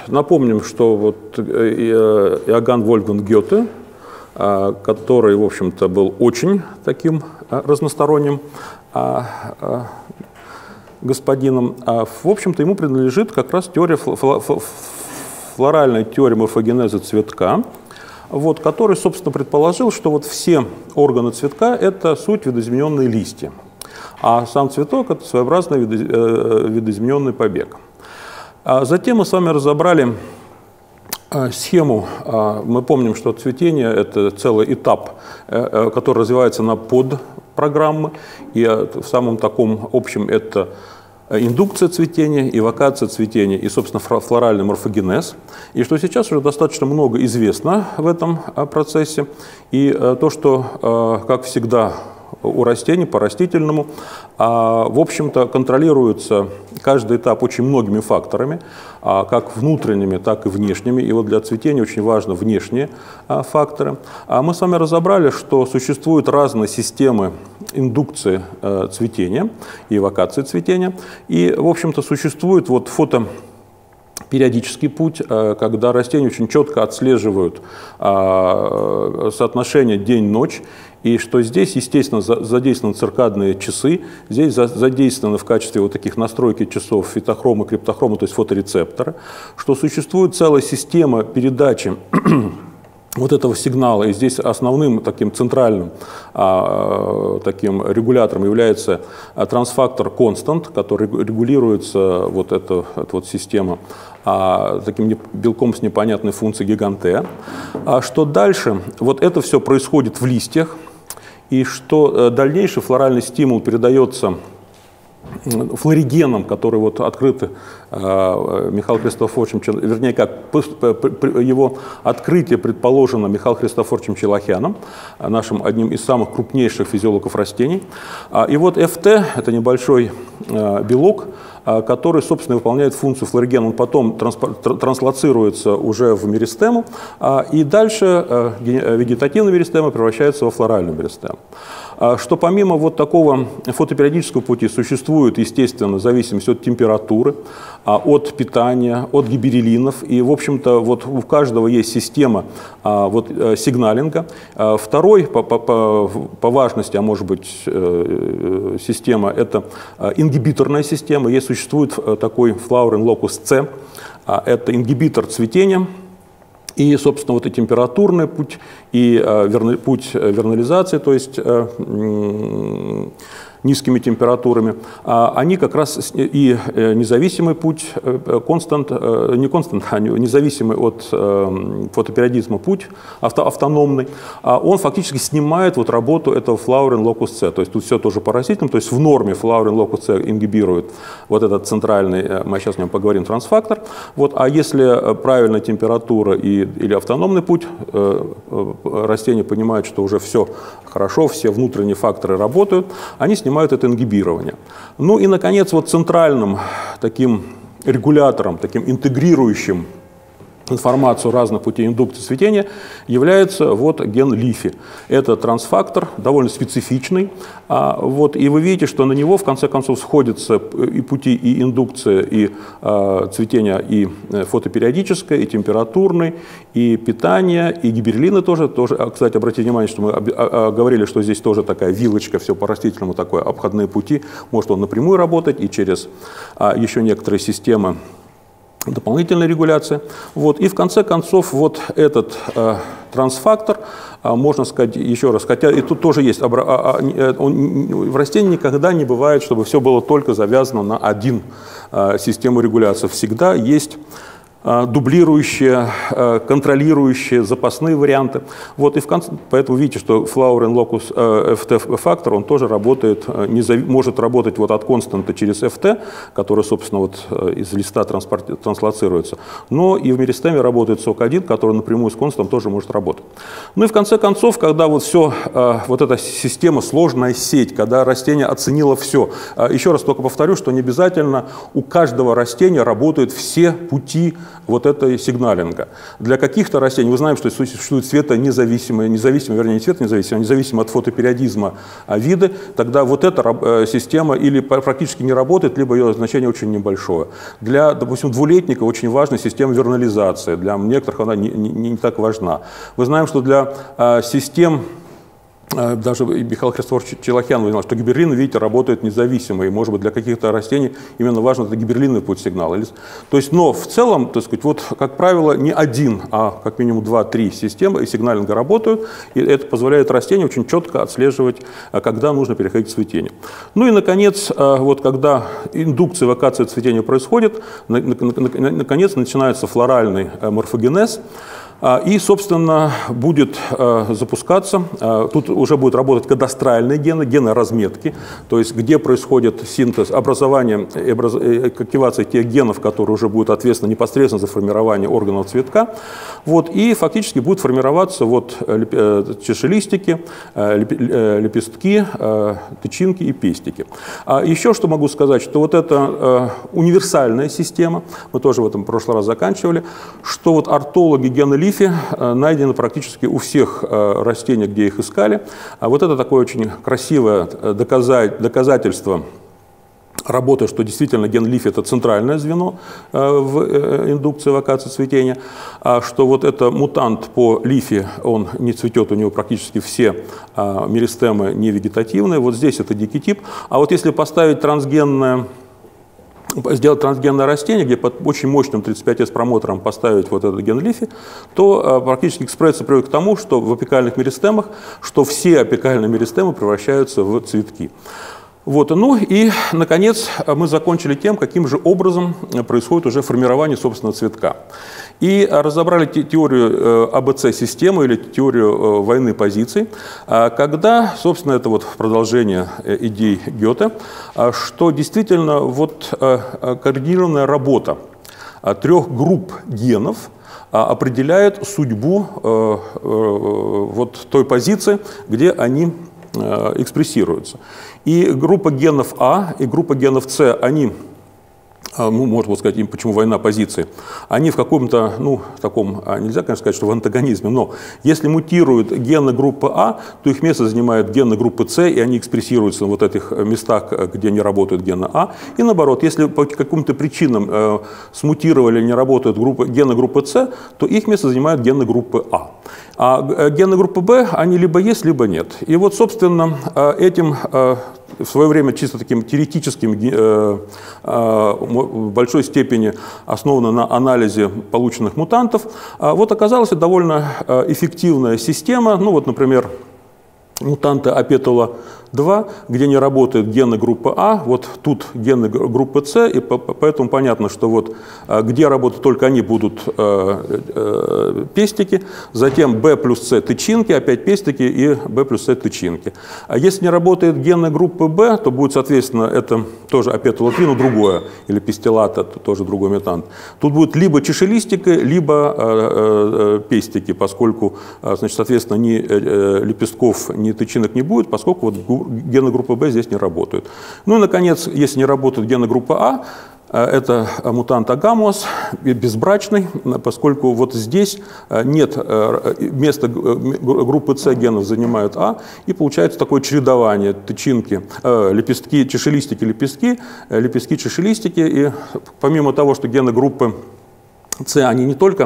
Напомним, что вот Иоганн Вольфганг Гёте, который, в общем-то, был очень таким разносторонним господином, в общем-то, ему принадлежит как раз теория, флоральная теория морфогенеза цветка, вот, который, собственно, предположил, что вот все органы цветка – это суть видоизмененные листья, а сам цветок – это своеобразный видоизмененный побег. Затем мы с вами разобрали схему. Мы помним, что цветение – это целый этап, который развивается на подпрограммы, и в самом таком общем это индукция цветения, эвокация цветения и, собственно, флоральный морфогенез. И что сейчас уже достаточно много известно в этом процессе. И то, что, как всегда, у растений, по растительному, в общем-то, контролируется каждый этап очень многими факторами, как внутренними, так и внешними. И вот для цветения очень важны внешние факторы. Мы с вами разобрали, что существуют разные системы индукции цветения и эвокации цветения. И, в общем-то, существует вот фотопериодический путь, когда растения очень четко отслеживают соотношение день-ночь, и что здесь, естественно, задействованы циркадные часы, здесь задействованы в качестве вот таких настройки часов фитохрома, криптохрома, то есть фоторецепторы, что существует целая система передачи вот этого сигнала, и здесь основным таким центральным таким регулятором является трансфактор констант, который регулируется вот эта вот система таким белком с непонятной функцией гиганте. Что дальше? Вот это все происходит в листьях, и что дальнейший флоральный стимул передается флоригеном, которые вот открыты Михаилом Христофоровичем, вернее, как его открытие предположено Михаилом Христофоровичем Челохяном, нашим одним из самых крупнейших физиологов растений. И вот ФТ – это небольшой белок, который, собственно, выполняет функцию флоригена. Он потом транслоцируется уже в меристему, и дальше вегетативная меристема превращается во флоральную меристему. Что помимо вот такого фотопериодического пути существует, естественно, зависимость от температуры, от питания, от гибереллинов. И, в общем-то, вот у каждого есть система вот, сигналинга. Второй по важности, а может быть, система – это ингибиторная система. Есть существует такой Flowering Locus C. Это ингибитор цветения. И, собственно, вот и температурный путь, и путь вернализации, то есть низкими температурами, они как раз и независимый путь, независимый от фотопериодизма путь, автономный, он фактически снимает вот работу этого Flowering Locus C. То есть тут все тоже по растительным, то есть в норме Flowering Locus C ингибирует вот этот центральный, мы сейчас о нем поговорим, трансфактор. Вот, а если правильная температура или автономный путь, растения понимают, что уже все хорошо, все внутренние факторы работают, они снимают это ингибирование. Ну и, наконец, вот центральным таким регулятором, таким интегрирующим информацию разных путей индукции цветения является вот ген лифи. Это трансфактор, довольно специфичный. Вот, и вы видите, что на него в конце концов сходятся и пути и индукция, и цветения, и фотопериодическое, и температурный, и питание, и гибереллины тоже. Кстати, обратите внимание, что мы говорили, что здесь тоже такая вилочка, все по растительному, такое обходные пути. Может он напрямую работать и через еще некоторые системы дополнительной регуляции. Вот. И в конце концов вот этот трансфактор, можно сказать еще раз, хотя и тут тоже есть, в растении никогда не бывает, чтобы все было только завязано на один систему регуляции. Всегда есть дублирующие, контролирующие, запасные варианты. Вот, и в конце, поэтому видите, что Flowering Locus FT фактор, он тоже работает, может работать вот от константа через FT, который, собственно, вот из листа транслоцируется, но и в меристеме работает SOC1, который напрямую с константом тоже может работать. Ну и в конце концов, когда вот все, вот эта система, сложная сеть, когда растение оценило все, еще раз только повторю, что не обязательно у каждого растения работают все пути вот этой сигналинга. Для каких-то растений, вы знаем, что существуют светонезависимые, вернее, не светонезависимые, а независимые от фотопериодизма виды, тогда вот эта система или практически не работает, либо ее значение очень небольшое. Для, допустим, двулетника очень важна система вернализации, для некоторых она не так важна. Мы знаем, что для систем, даже Михаил Христофорович Челохян узнал, что гиберлины, видите, работают независимо, и, может быть, для каких-то растений именно важно это гиберлиновый путь сигнала. То есть, но в целом, так сказать, вот, как правило, не один, а как минимум 2-3 системы и сигналинга работают, и это позволяет растению очень четко отслеживать, когда нужно переходить в цветение. Ну и, наконец, вот когда индукция, эвокация цветения происходит, наконец начинается флоральный морфогенез. И, собственно, будет запускаться, тут уже будет работать кадастральные гены, гены разметки, то есть где происходит синтез, образование, активация тех генов, которые уже будут ответственны непосредственно за формирование органов цветка. Вот, и фактически будут формироваться вот чашелистики, лепестки, тычинки и пестики. Еще что могу сказать, что вот эта универсальная система, мы тоже в этом в прошлый раз заканчивали, что вот ортологи гена лифи найдены практически у всех растений, где их искали. А вот это такое очень красивое доказательство работы, что действительно ген лифи – это центральное звено в индукции, эвокации, цветения, что вот это мутант по лифи, он не цветет, у него практически все меристемы не вегетативные. Вот здесь это дикий тип. А вот если поставить сделать трансгенное растение, где под очень мощным 35S промотором поставить вот этот ген лифи, то практически экспрессия приводит к тому, что в апикальных меристемах, что все апикальные меристемы превращаются в цветки. Вот, ну и, наконец, мы закончили тем, каким же образом происходит уже формирование собственного цветка. И разобрали теорию АБЦ-системы или теорию войны позиций, когда, собственно, это вот продолжение идей Гёте, что действительно вот координированная работа 3 групп генов определяет судьбу вот той позиции, где они экспрессируются. И группа генов А и группа генов С, они, ну, можно сказать, им почему война позиций, они в каком-то, ну, таком, нельзя, конечно, сказать, что в антагонизме, но если мутируют гены группы А, то их место занимают гены группы С, и они экспрессируются на вот этих местах, где не работают гены А. И наоборот, если по каким-то причинам смутировали, не работают гены группы С, то их место занимают гены группы А. А гены группы Б, они либо есть, либо нет. И вот, собственно, этим в свое время чисто таким теоретическим, в большой степени основано на анализе полученных мутантов, вот оказалась довольно эффективная система. Ну вот, например, мутанты Апетула-2, где не работают гены группы А, вот тут гены группы С, и поэтому понятно, что вот где работают только они, будут пестики, затем Б плюс С тычинки, опять пестики и Б плюс С тычинки. А если не работают гены группы Б, то будет, соответственно, это тоже Апетула-3, но другое, или пестилат, это тоже другой мутант. Тут будет либо чашелистика, либо пестики, поскольку, значит, соответственно, ни лепестков, ни тычинок не будет, поскольку вот гены группы Б здесь не работают. Ну и, наконец, если не работают гены группы А, это мутант агамос, безбрачный, поскольку вот здесь нет места группы С генов занимают А, и получается такое чередование тычинки, лепестки, чашелистики, лепестки, лепестки, чашелистики, и помимо того, что гены группы С, они не только,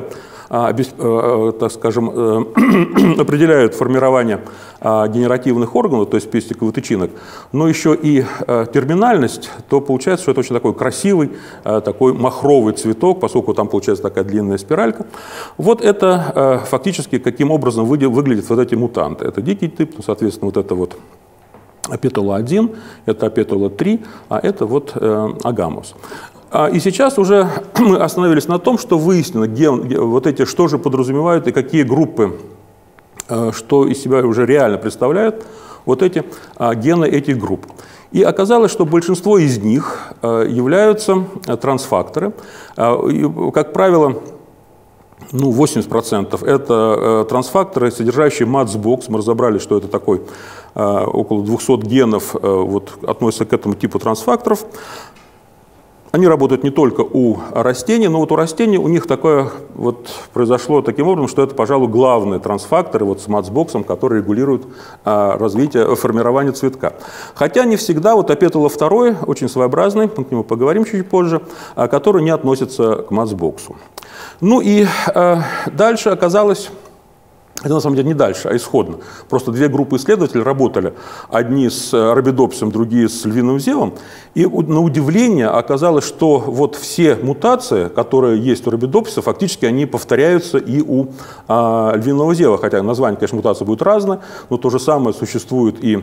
так скажем, определяют формирование генеративных органов, то есть пестиков и тычинок, но еще и терминальность, то получается, что это очень такой красивый, такой махровый цветок, поскольку там получается такая длинная спиралька. Вот это фактически каким образом выглядят вот эти мутанты. Это дикий тип, ну, соответственно, вот это вот Апетула-1, это Апетула-3, а это вот агамос. И сейчас уже мы остановились на том, что выяснено, вот эти, что же подразумевают и какие группы, что из себя уже реально представляют вот эти гены этих групп. И оказалось, что большинство из них являются трансфакторы. Как правило, ну, 80% это трансфакторы, содержащие МАЦ-бокс. Мы разобрали, что это такой, около 200 генов вот, относятся к этому типу трансфакторов. Они работают не только у растений, но вот у растений у них такое вот произошло таким образом, что это, пожалуй, главные трансфакторы вот с матчбоксом, которые регулируют развитие, формирование цветка. Хотя не всегда, вот апетула 2 очень своеобразный, мы к нему поговорим чуть позже, который не относится к матчбоксу. Ну и дальше оказалось... Это на самом деле не дальше, а исходно. Просто две группы исследователей работали. Одни с арабидопсисом, другие с львиным зевом. И на удивление оказалось, что вот все мутации, которые есть у арабидопсиса, фактически они повторяются и у львиного зева. Хотя название, конечно, мутации будет разное, но то же самое существует и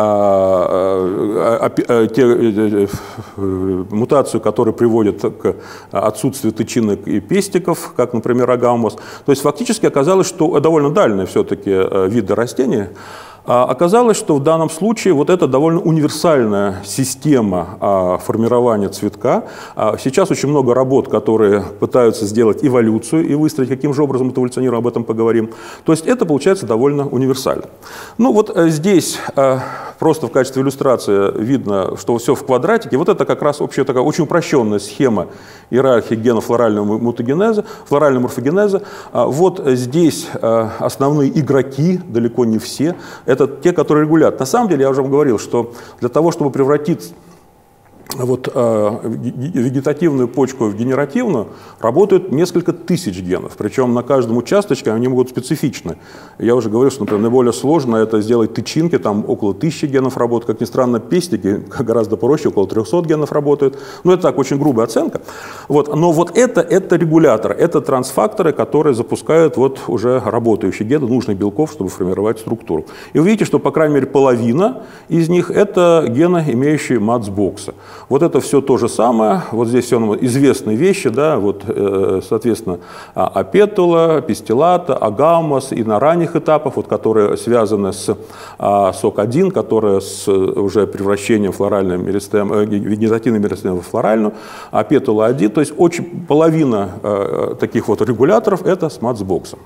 те мутации, которые приводят к отсутствию тычинок и пестиков, как, например, агаумос. То есть фактически оказалось, что довольно дальние все-таки виды растений. Оказалось, что в данном случае вот это довольно универсальная система формирования цветка. Сейчас очень много работ, которые пытаются сделать эволюцию и выстроить, каким же образом это эволюционирует, об этом поговорим. То есть это получается довольно универсально. Ну вот здесь просто в качестве иллюстрации видно, что все в квадратике. Вот это как раз общая такая очень упрощенная схема иерархии генов флорального морфогенеза. Вот здесь основные игроки, далеко не все. Это те, которые регулят. На самом деле, я уже вам говорил, что для того, чтобы превратить вот, вегетативную почку в генеративную, работают несколько тысяч генов. Причем на каждом участочке они могут специфичны. Я уже говорил, что, например, наиболее сложно это сделать тычинки, там около 1000 генов работают. Как ни странно, пестики гораздо проще, около 300 генов работают. Ну, это так, очень грубая оценка. Вот. Но вот это регуляторы, это трансфакторы, которые запускают вот уже работающие гены нужных белков, чтобы формировать структуру. И вы видите, что, по крайней мере, половина из них это гены, имеющие матчбоксы. Вот это все то же самое, вот здесь все известные вещи, да, вот, соответственно, апетула, пистилата, агаумос и на ранних этапах, вот, которые связаны с СОК1, которые с уже превращением вегетативной меристемы в флоральную, апетула-1, то есть половина таких вот регуляторов это с матчбоксом.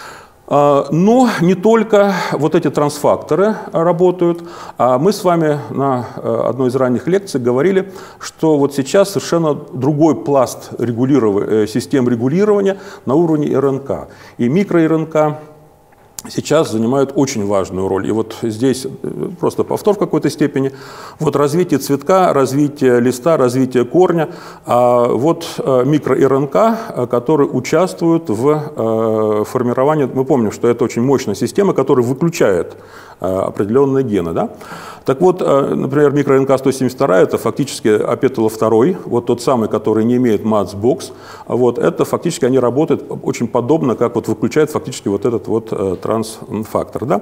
Но не только вот эти трансфакторы работают. Мы с вами на одной из ранних лекций говорили, что вот сейчас совершенно другой пласт систем регулирования на уровне РНК. И микро-РНК сейчас занимают очень важную роль. И вот здесь просто повтор в какой-то степени. Вот развитие цветка, развитие листа, развитие корня. Вот микро-РНК, которые участвуют в формировании. Мы помним, что это очень мощная система, которая выключает определенные гены. Да? Так вот, например, микро-РНК 172 это фактически апетула 2, вот тот самый, который не имеет матчбокс. Вот это фактически они работают очень подобно, как вот выключает фактически вот этот вот трансфактор. Да?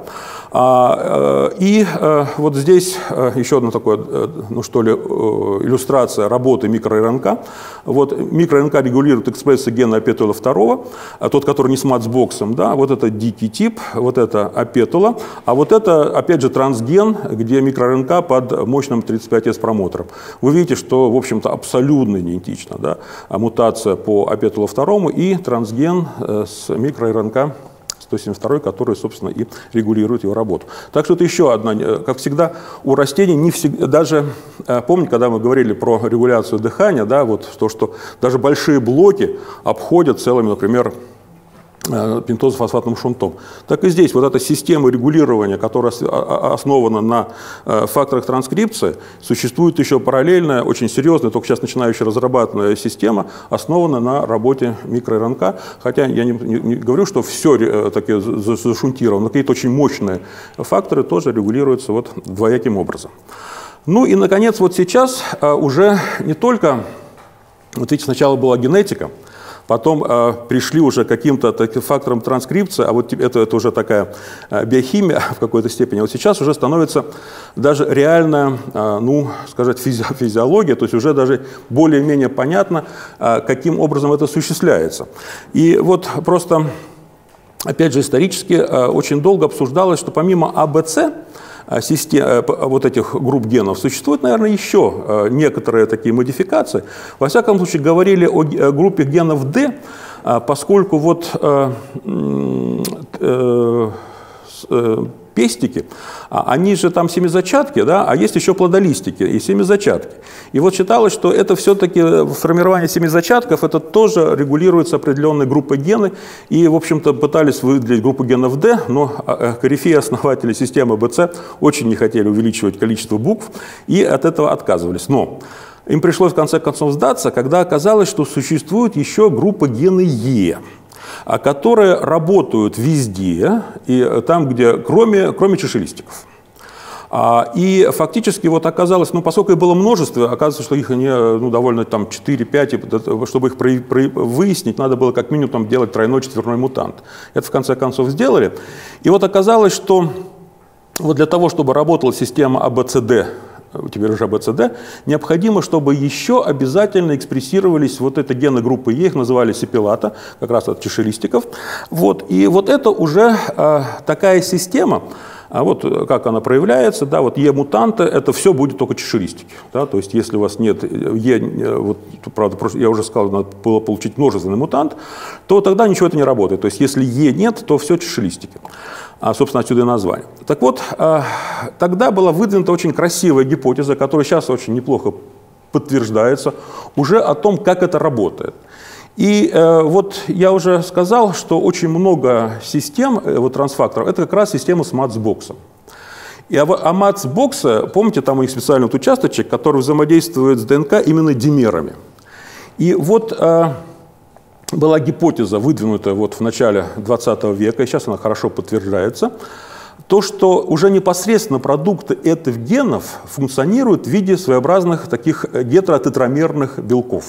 И вот здесь еще одна такая, ну что ли, иллюстрация работы микро-РНК. Вот микро-РНК регулирует экспрессию гена апетула 2, тот, который не с матчбоксом. Да? Вот это дикий тип, вот это апетула, а вот это опять же трансген, где микро-РНК под мощным 35S промотором. Вы видите, что, в общем-то, абсолютно идентично. Да? Мутация по апетула 2 и трансген с микро-РНК 172, который, собственно, и регулирует его работу. Так что это еще одна, как всегда, у растений не всегда, даже, помните, когда мы говорили про регуляцию дыхания, да, вот то, что даже большие блоки обходят целыми, например, пентозофосфатным шунтом. Так и здесь вот эта система регулирования, которая основана на факторах транскрипции, существует еще параллельная, очень серьезная, только сейчас начинающая разрабатываемая система, основана на работе микро-РНК. Хотя я не говорю, что все таки зашунтировано, какие-то очень мощные факторы тоже регулируются вот двояким образом. Ну и, наконец, вот сейчас уже не только, вот видите, сначала была генетика, потом пришли уже к каким-то факторам транскрипции, а вот это уже такая биохимия в какой-то степени. Вот сейчас уже становится даже реальная, ну, сказать, физиология, то есть уже даже более-менее понятно, каким образом это осуществляется. И вот просто, опять же, исторически очень долго обсуждалось, что помимо АБЦ, вот этих групп генов, существуют, наверное, еще некоторые такие модификации. Во всяком случае, говорили о группе генов D, поскольку вот пестики, они же там семизачатки, да, а есть еще плодолистики и семизачатки. И вот считалось, что это все-таки формирование семизачатков, это тоже регулируется определенной группой гены, и, в общем-то, пытались выделить группу генов D, но корифеи основатели системы АБЦ очень не хотели увеличивать количество букв и от этого отказывались. Но им пришлось в конце концов сдаться, когда оказалось, что существует еще группа гена Е, которые работают везде, и там, где кроме чашелистиков. И фактически вот оказалось, ну, поскольку их было множество, оказывается, что их довольно там 4-5, чтобы их выяснить, надо было как минимум там делать тройной, четверной мутант. Это в конце концов сделали. И вот оказалось, что вот для того, чтобы работала система ABCD, теперь уже ABCD, необходимо, чтобы еще обязательно экспрессировались вот эти гены группы Е, их называли сепилата, как раз от чашелистиков. Вот. И вот это уже такая система. А вот как она проявляется, да, вот Е-мутанты, это все будет только чашелистики. Да, то есть если у вас нет Е, вот, правда, я уже сказал, надо было получить множественный мутант, то тогда ничего это не работает. То есть если Е нет, то все чашелистики. Собственно, отсюда и название. Так вот, тогда была выдвинута очень красивая гипотеза, которая сейчас очень неплохо подтверждается, уже о том, как это работает. И вот я уже сказал, что очень много систем трансфакторов, это как раз система с матчбоксом. И матчбоксы, помните, там у них специальный вот участочек, который взаимодействует с ДНК именно димерами. И вот была гипотеза, выдвинутая вот в начале 20 века, и сейчас она хорошо подтверждается, то, что уже непосредственно продукты этих генов функционируют в виде своеобразных таких гетеротетрамерных белков.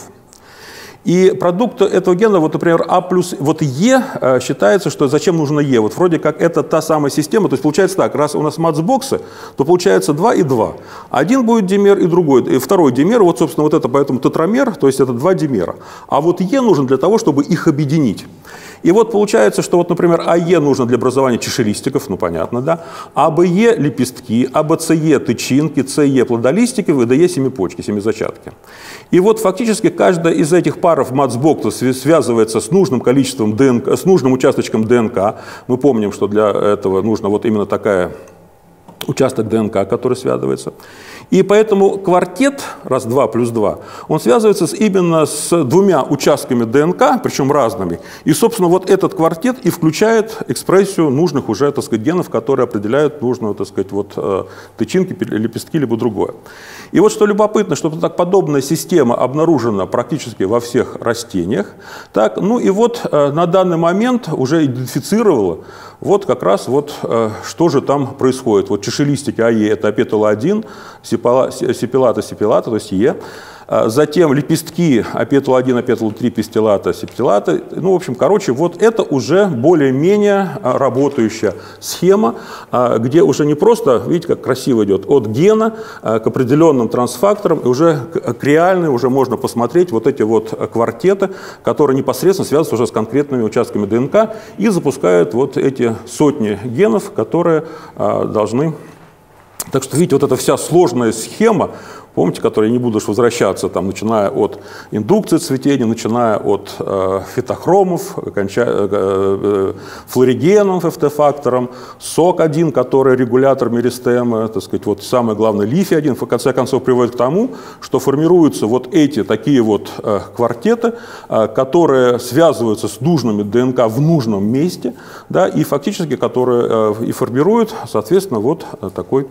И продукт этого гена, вот, например, А плюс вот Е, считается, что зачем нужно Е? Вот вроде как это та самая система, то есть получается так, раз у нас матчбоксы, то получается 2 и 2. Один будет димер и другой, и второй димер, вот, собственно, вот это поэтому тетрамер, то есть это 2 димера. А вот Е нужен для того, чтобы их объединить. И вот получается, что, вот, например, АЕ нужно для образования чашелистиков, ну понятно, да, АБЕ лепестки, АБЦЕ тычинки, СЕ плодолистики, ВДЕ семипочки, семизачатки. И вот фактически каждая из этих паров матчбоксов связывается с нужным количеством ДНК, с нужным участочком ДНК. Мы помним, что для этого нужно вот именно такая участок ДНК, который связывается. И поэтому квартет, раз 2 плюс 2, он связывается именно с двумя участками ДНК, причем разными. И, собственно, вот этот квартет и включает экспрессию нужных уже, так сказать, генов, которые определяют нужную, так сказать, вот, тычинки, лепестки, либо другое. И вот что любопытно, что так подобная система обнаружена практически во всех растениях. Так, ну и вот на данный момент уже идентифицировала вот как раз вот что же там происходит. Вот чашелистики АЕ – это апетула-1, сепилата, то есть Е. Затем лепестки апетула-1, апетула-3, пистилата, септилата. Ну, в общем, короче, вот это уже более-менее работающая схема, где уже не просто, видите, как красиво идет, от гена к определенным трансфакторам, и уже к реальной уже можно посмотреть вот эти вот квартеты, которые непосредственно связываются уже с конкретными участками ДНК и запускают вот эти сотни генов, которые должны... Так что, видите, вот эта вся сложная схема, помните, которой я не буду возвращаться, там, начиная от индукции цветения, начиная от фитохромов, флоригеном, ФТ-фактором, СОК-1, который регулятор меристемы, так сказать, вот самое главное, лифи-1, в конце концов приводит к тому, что формируются вот эти такие вот квартеты, которые связываются с нужными ДНК в нужном месте, да, и фактически которые и формируют, соответственно, вот такой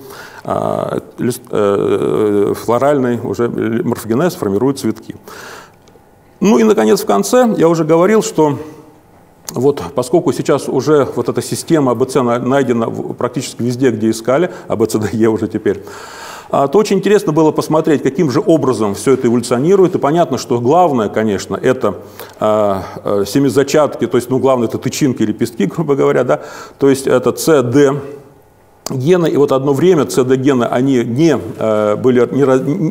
флоральный уже морфогенез, формирует цветки. Ну и, наконец, в конце я уже говорил, что вот поскольку сейчас уже вот эта система АБЦ найдена практически везде, где искали, АБЦДЕ уже теперь, то очень интересно было посмотреть, каким же образом все это эволюционирует. И понятно, что главное, конечно, это семизачатки, то есть, ну, главное, это тычинки и лепестки, грубо говоря, да, то есть это СД гены, и вот одно время СД-гены, они не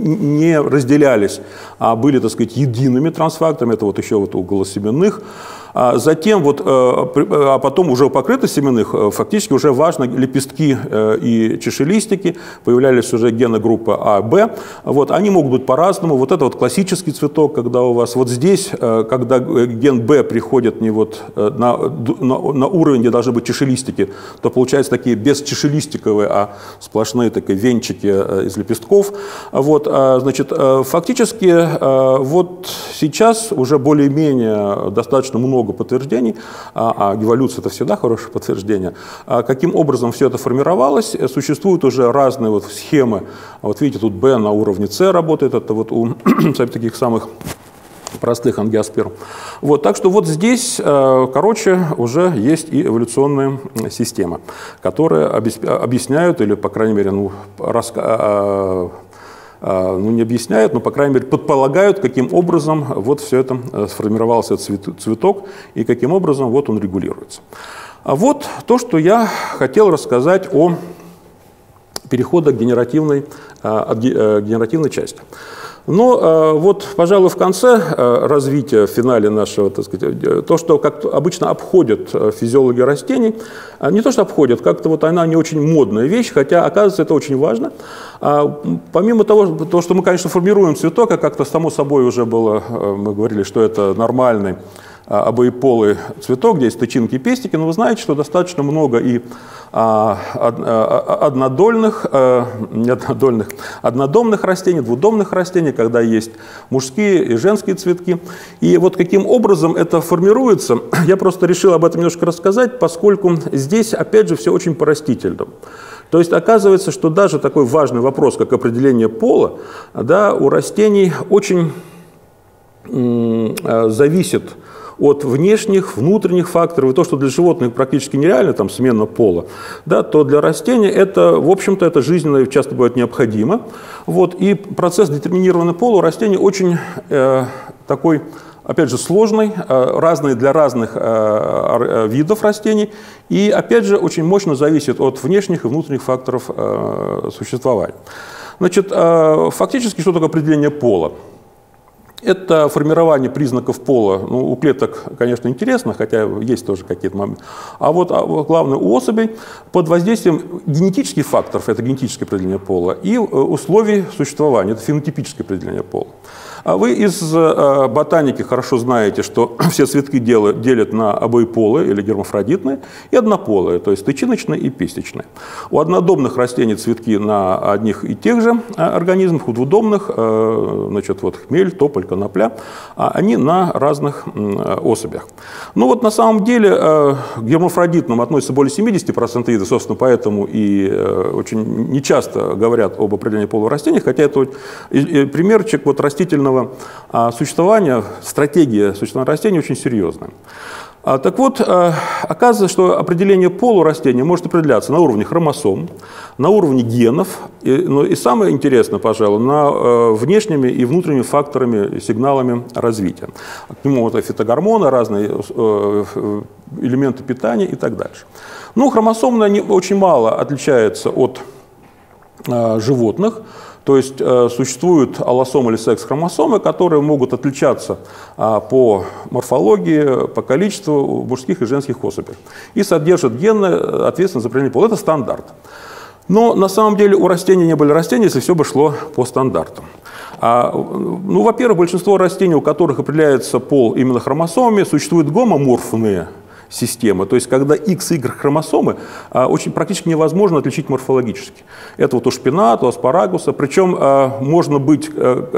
разделялись, а были, так сказать, едиными трансфакторами, это вот еще вот у голосеменных. Затем, а потом уже у покрытых семенных фактически уже важно лепестки и чашелистики, появлялись уже гены группы А, Б. Они могут быть по-разному. Вот это вот классический цветок, когда у вас вот здесь, когда ген Б приходит не на уровень, где должны быть чашелистики, то получается такие бесчашелистиковые, а сплошные такие венчики из лепестков. Значит, фактически вот сейчас уже более-менее достаточно много подтверждений, а эволюция — это всегда хорошее подтверждение, каким образом все это формировалось. Существуют уже разные схемы. Вот видите, тут Б на уровне С работает, это вот у таких самых простых ангиосперм. Так что вот здесь, короче, уже есть и эволюционные системы, которые объясняют или, по крайней мере, не объясняют, но, по крайней мере, предполагают, каким образом вот все это сформировался цветок и каким образом вот он регулируется. Вот то, что я хотел рассказать о переходе к генеративной части. Но вот, пожалуй, в конце развития, в финале нашего, так сказать, то, что как что обходят физиологи растений, не то, что обходят, как-то вот она не очень модная вещь, хотя, оказывается, это очень важно. Помимо того, что мы, конечно, формируем цветок, а как-то само собой уже было, мы говорили, что это нормальный обоеполый цветок, где есть тычинки и пестики, но вы знаете, что достаточно много и однодомных растений, двудомных растений, когда есть мужские и женские цветки. И вот каким образом это формируется, я просто решил об этом немножко рассказать, поскольку здесь, опять же, все очень по растительному. То есть оказывается, что даже такой важный вопрос, как определение пола, у растений очень зависит от внешних, внутренних факторов, и то, что для животных практически нереально, там, смена пола, то для растений это, в общем-то, это жизненно часто бывает необходимо. И процесс детерминированного пола у растений очень такой, опять же, сложный, разный для разных видов растений, и, опять же, очень мощно зависит от внешних и внутренних факторов существования. Значит, фактически, что такое определение пола? Это формирование признаков пола, у клеток, конечно, интересно, хотя есть тоже какие-то моменты. А вот главное, у особей под воздействием генетических факторов, это генетическое определение пола, и условий существования, это фенотипическое определение пола. Вы из ботаники хорошо знаете, что все цветки делят на обоеполые или гермафродитные и однополые, то есть тычиночные и пестичные. У однодомных растений цветки на одних и тех же организмах, у двудомных, значит, вот хмель, тополь, конопля, они на разных особях. Но вот на самом деле к гермафродитным относится более 70% видов, собственно, поэтому и очень нечасто говорят об определении пола в растениях, хотя это вот примерчик вот растительного существования, стратегия существования растений очень серьезная. Так вот, оказывается, что определение пола растения может определяться на уровне хромосом, на уровне генов, и самое интересное, пожалуй, на внешними и внутренними факторами, сигналами развития. К нему это фитогормоны, разные элементы питания и так дальше. Хромосомно они очень мало отличаются от животных. То есть существуют аллосомы или секс-хромосомы, которые могут отличаться по морфологии, по количеству мужских и женских особей. И содержат гены, ответственные за определение пола. Это стандарт. Но на самом деле у растений не были растения, если все бы шло по стандарту. Во-первых, большинство растений, у которых определяется пол именно хромосомами, существуют гомоморфные системы, то есть когда X и Y хромосомы очень практически невозможно отличить морфологически. Это вот у шпината, у аспарагуса, причем можно быть,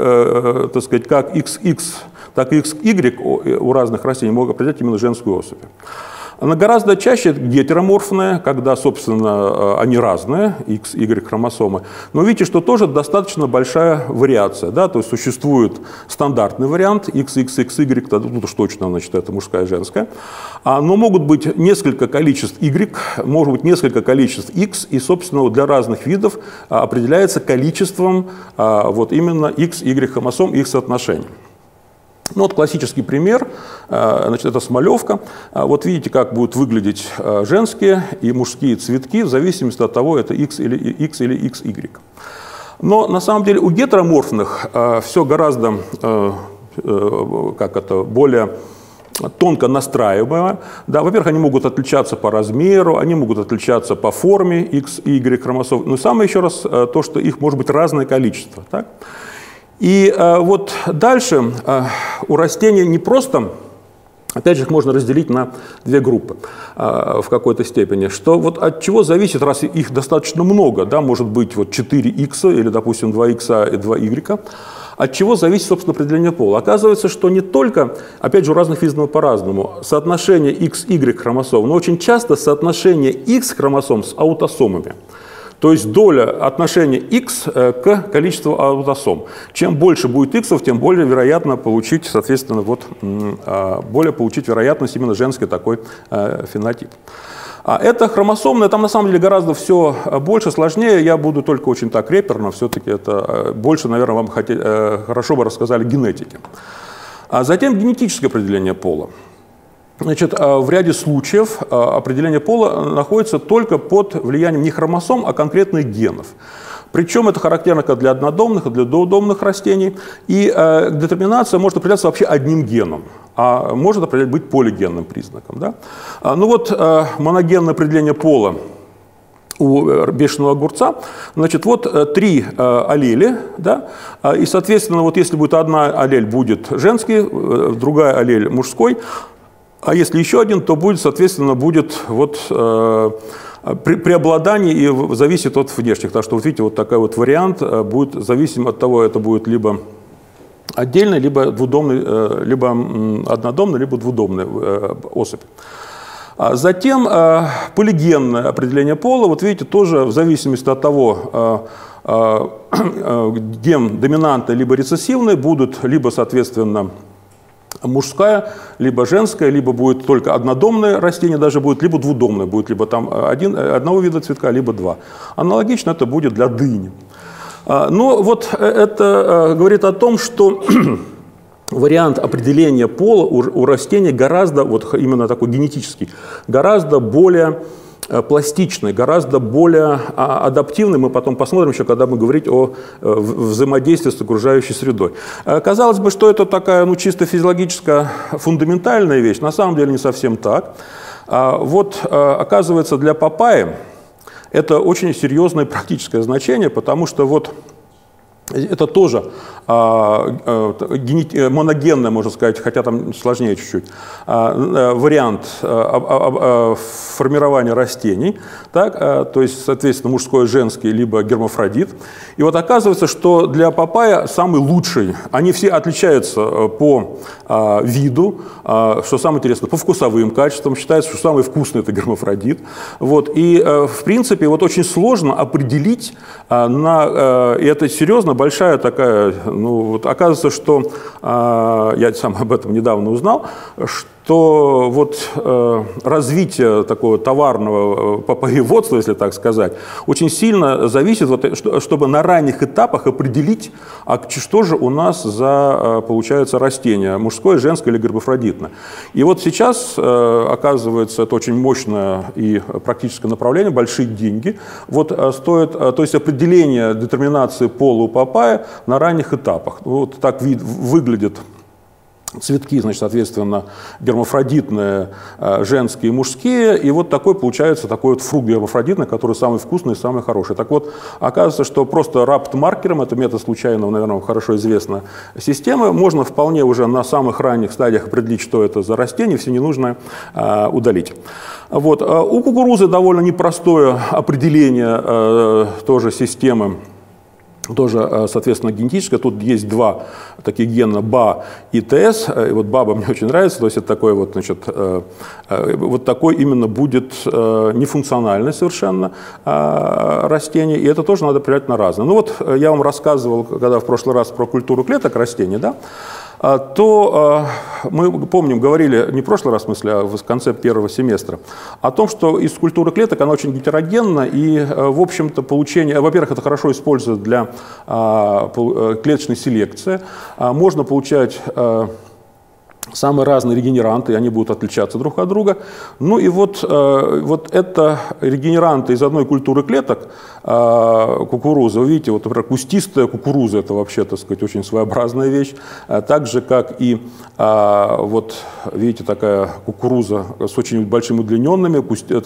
так сказать, как XX, так и XY у разных растений могут определять именно женскую особь. Она гораздо чаще гетероморфная, когда, собственно, они разные, X, Y хромосомы. Но видите, что тоже достаточно большая вариация. То есть существует стандартный вариант XXXY, тут уж точно, значит, это мужская и женская. Но могут быть несколько количеств Y, может быть несколько количеств X, и, собственно, для разных видов определяется количеством вот именно X, Y хромосом, их соотношений. Вот классический пример, значит, это смолевка. Вот видите, как будут выглядеть женские и мужские цветки, в зависимости от того, это X или XY. Но на самом деле у гетероморфных все гораздо более тонко настраиваемые. Да, во-первых, они могут отличаться по размеру, они могут отличаться по форме X и Y хромосом. Но самое еще раз то, что их может быть разное количество. Так? И вот дальше у растений не просто, опять же, их можно разделить на две группы в какой-то степени, что вот от чего зависит, раз их достаточно много, да, может быть вот 4X или, допустим, 2X и 2Y, от чего зависит, собственно, определение пола. Оказывается, что не только, опять же, у разных видов по-разному, соотношение XY хромосом, но очень часто соотношение X хромосом с аутосомами. То есть доля отношения X к количеству аутосом. Чем больше будет X, тем более вероятно получить, соответственно, вот, более получить вероятность именно женский такой фенотип. А это хромосомное, там на самом деле гораздо все больше, сложнее. Я буду только очень так реперно, все-таки это больше, наверное, вам хорошо бы рассказали генетики. А затем генетическое определение пола. Значит, в ряде случаев определение пола находится только под влиянием не хромосом, а конкретных генов. Причем это характерно как для однодомных и для двудомных растений. И детерминация может определяться вообще одним геном, а может быть полигенным признаком. Да? Ну вот моногенное определение пола у бешеного огурца, значит, вот 3 аллели, да, и, соответственно, вот если будет одна аллель будет женский, другая аллель мужской, а если еще один, то будет, соответственно, будет вот преобладание и зависит от внешних. Так что, вот видите, вот такой вот вариант будет зависим от того, это будет либо отдельный, либо двудомный, либо однодомный, либо двудомный особь. Затем полигенное определение пола, вот видите, тоже в зависимости от того, ген доминантный либо рецессивный, будут либо, соответственно, мужская, либо женская, либо будет только однодомное растение, даже будет, либо двудомное, будет либо там одного вида цветка, либо два. Аналогично это будет для дыни. Но вот это говорит о том, что вариант определения пола у растений гораздо, вот именно такой генетический, гораздо более пластичный, гораздо более адаптивный. Мы потом посмотрим еще, когда мы говорить о взаимодействии с окружающей средой. Казалось бы, что это такая, ну, чисто физиологическая, фундаментальная вещь. На самом деле не совсем так. Вот, оказывается, для папайи это очень серьезное практическое значение, потому что вот это тоже моногенное, можно сказать, хотя там сложнее чуть-чуть, вариант формирования растений, так, то есть, соответственно, мужской, женский, либо гермафродит. И вот оказывается, что для папайя самый лучший, они все отличаются по виду, что самое интересное, по вкусовым качествам. Считается, что самый вкусный – это гермафродит. Вот. И, в принципе, вот очень сложно определить, и это серьезно, большая такая, ну, вот оказывается, что, я сам об этом недавно узнал, что вот развитие такого товарного папайеводства, если так сказать, очень сильно зависит, вот, чтобы на ранних этапах определить, что же у нас за, получается, растение, мужское, женское или гермафродитное. И вот сейчас, оказывается, это очень мощное и практическое направление, большие деньги, вот стоит, то есть определение детерминации пола у папайи на ранних этапах. Вот так выглядит. Цветки, значит, соответственно, гермафродитные, женские и мужские. И вот такой получается такой вот фрукт гермафродитный, который самый вкусный и самый хороший. Так вот, оказывается, что просто рапт-маркером, это метод случайного, наверное, хорошо известная система, можно вполне уже на самых ранних стадиях определить, что это за растение, все ненужное удалить. Вот. У кукурузы довольно непростое определение тоже системы, тоже, соответственно, генетическое. Тут есть два таких гена БА и ТС. И вот БАБА мне очень нравится. То есть это такой вот, значит, вот такой именно будет нефункциональное совершенно растение. И это тоже надо определять на разное. Ну вот я вам рассказывал, когда в прошлый раз про культуру клеток растений, да, то мы, помним, говорили не в прошлый раз, в смысле, а в конце первого семестра, о том, что из культуры клеток она очень гетерогенна, и, в общем-то, получение, во-первых, это хорошо используется для клеточной селекции, можно получать самые разные регенеранты, и они будут отличаться друг от друга. Ну и вот это регенеранты из одной культуры клеток кукурузы. Вы видите, вот, например, кустистая кукуруза – это вообще, так сказать, очень своеобразная вещь. Так же, как и, вот, видите, такая кукуруза с очень большими удлиненными,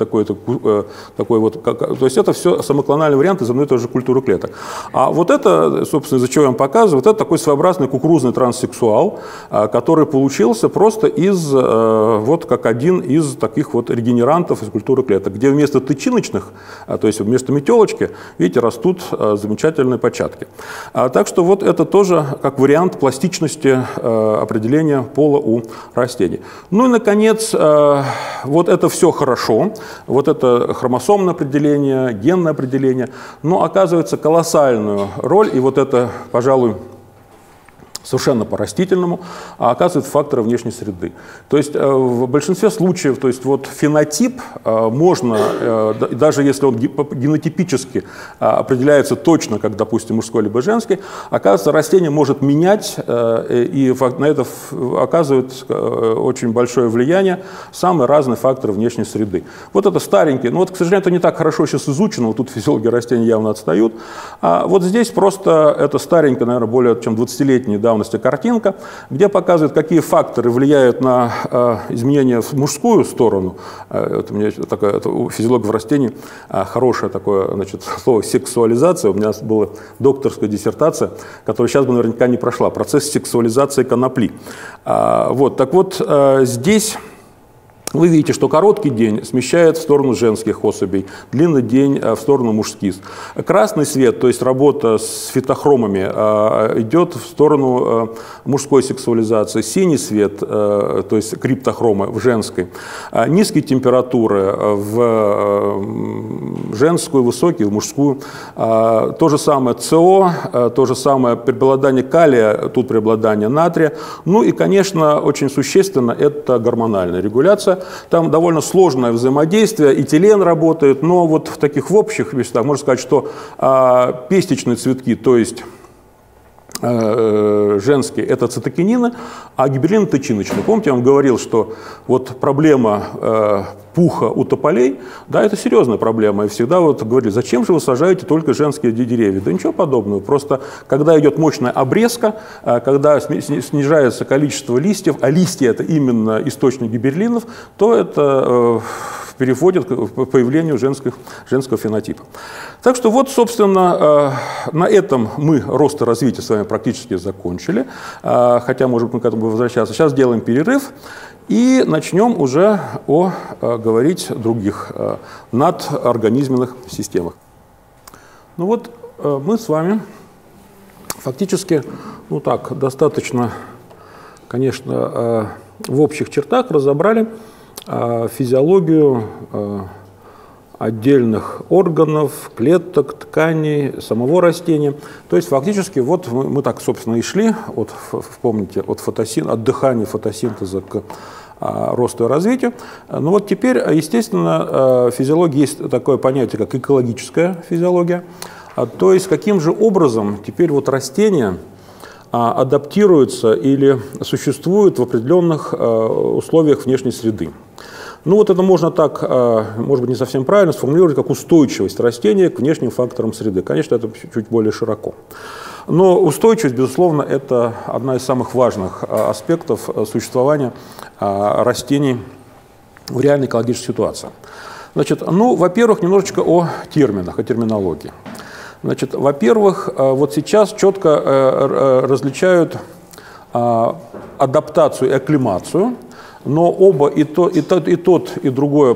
такой вот, то есть это все самоклональный вариант из одной и той же культуры клеток. А вот это, собственно, из-за чего я вам показываю, это такой своеобразный кукурузный транссексуал, который получился просто из, вот как один из таких вот регенерантов из культуры клеток, где вместо тычиночных, то есть вместо метелочки, видите, растут замечательные початки. Так что вот это тоже как вариант пластичности определения пола у растений. Ну и, наконец, вот это все хорошо, вот это хромосомное определение, генное определение, но оказывается колоссальную роль, и вот это, пожалуй, совершенно по-растительному, а оказывает факторы внешней среды. То есть в большинстве случаев, то есть вот фенотип можно, даже если он генотипически определяется точно, как, допустим, мужской либо женский, оказывается, растение может менять, и на это оказывает очень большое влияние самые разные факторы внешней среды. Вот это старенький, но вот, к сожалению, это не так хорошо сейчас изучено, вот тут физиологи растений явно отстают. А вот здесь просто это старенькая, наверное, более чем 20-летняя давности картинка, где показывают, какие факторы влияют на изменения в мужскую сторону. Это у меня такая, у физиологов растений хорошее такое, значит, слово сексуализация. У меня была докторская диссертация, которая сейчас бы наверняка не прошла. Процесс сексуализации конопли. Вот, так вот, здесь вы видите, что короткий день смещает в сторону женских особей, длинный день в сторону мужских. Красный свет, то есть работа с фитохромами, идет в сторону мужской сексуализации. Синий свет, то есть криптохромы в женской. Низкие температуры в женскую, высокие в мужскую. То же самое СО, то же самое преобладание калия, тут преобладание натрия. Ну и, конечно, очень существенно это гормональная регуляция. Там довольно сложное взаимодействие, этилен работает, но вот в таких в общих вещах можно сказать, что пестичные цветки, то есть женские, это цитокинины, а гибереллины тычиночные. Помните, я вам говорил, что вот проблема пуха у тополей, да, это серьезная проблема. И всегда вот говорили, зачем же вы сажаете только женские деревья? Да ничего подобного. Просто когда идет мощная обрезка, когда снижается количество листьев, а листья это именно источник гибереллинов, то это переходит к появлению женского фенотипа. Так что вот, собственно, на этом мы рост и развитие с вами практически закончили, хотя, может быть, мы к этому будем возвращаться. Сейчас сделаем перерыв и начнем уже говорить о других надорганизменных системах. Ну вот мы с вами фактически, ну так, достаточно, конечно, в общих чертах разобрали физиологию отдельных органов, клеток, тканей, самого растения. То есть фактически вот мы так, собственно, и шли, помните, от дыхания, фотосинтеза к росту и развитию. Но вот теперь, естественно, в физиологии есть такое понятие, как экологическая физиология. То есть каким же образом теперь вот растения адаптируются или существуют в определенных условиях внешней среды. Ну вот это можно так, может быть, не совсем правильно сформулировать, как устойчивость растения к внешним факторам среды. Конечно, это чуть более широко. Но устойчивость, безусловно, это одна из самых важных аспектов существования растений в реальной экологической ситуации. Значит, ну, во-первых, немножечко о терминах, о терминологии. Значит, во-первых, вот сейчас четко различают адаптацию и акклимацию. Но оба, и тот, и другое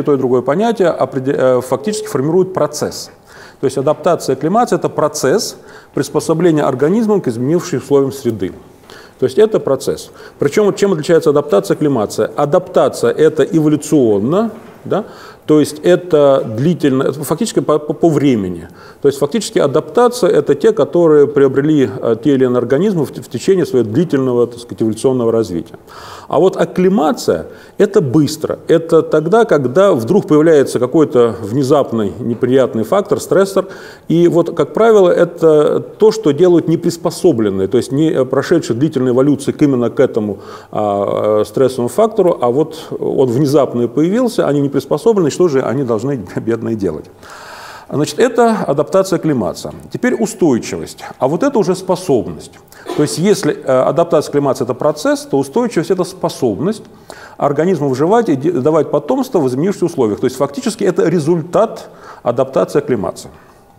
понятие фактически формируют процесс. То есть адаптация и акклимация – это процесс приспособления организма к изменившим условиям среды. То есть это процесс. Причем чем отличается адаптация и акклимация? Адаптация – это эволюционно, да? То есть это длительно, фактически по времени. То есть фактически адаптация – это те, которые приобрели те или иные организмы в течение своего длительного, так сказать, эволюционного развития. А вот акклимация – это быстро. Это тогда, когда вдруг появляется какой-то внезапный неприятный фактор, стрессор. И вот, как правило, это то, что делают неприспособленные, то есть не прошедшие длительную эволюцию именно к этому стрессовому фактору, а вот он внезапно появился, они не приспособлены, что же они должны, бедные, делать? Значит, это адаптация, акклимация. Теперь устойчивость. А вот это уже способность. То есть если адаптация, акклимация – это процесс, то устойчивость – это способность организма выживать и давать потомство в изменившихся условиях. То есть фактически это результат адаптации, акклимации.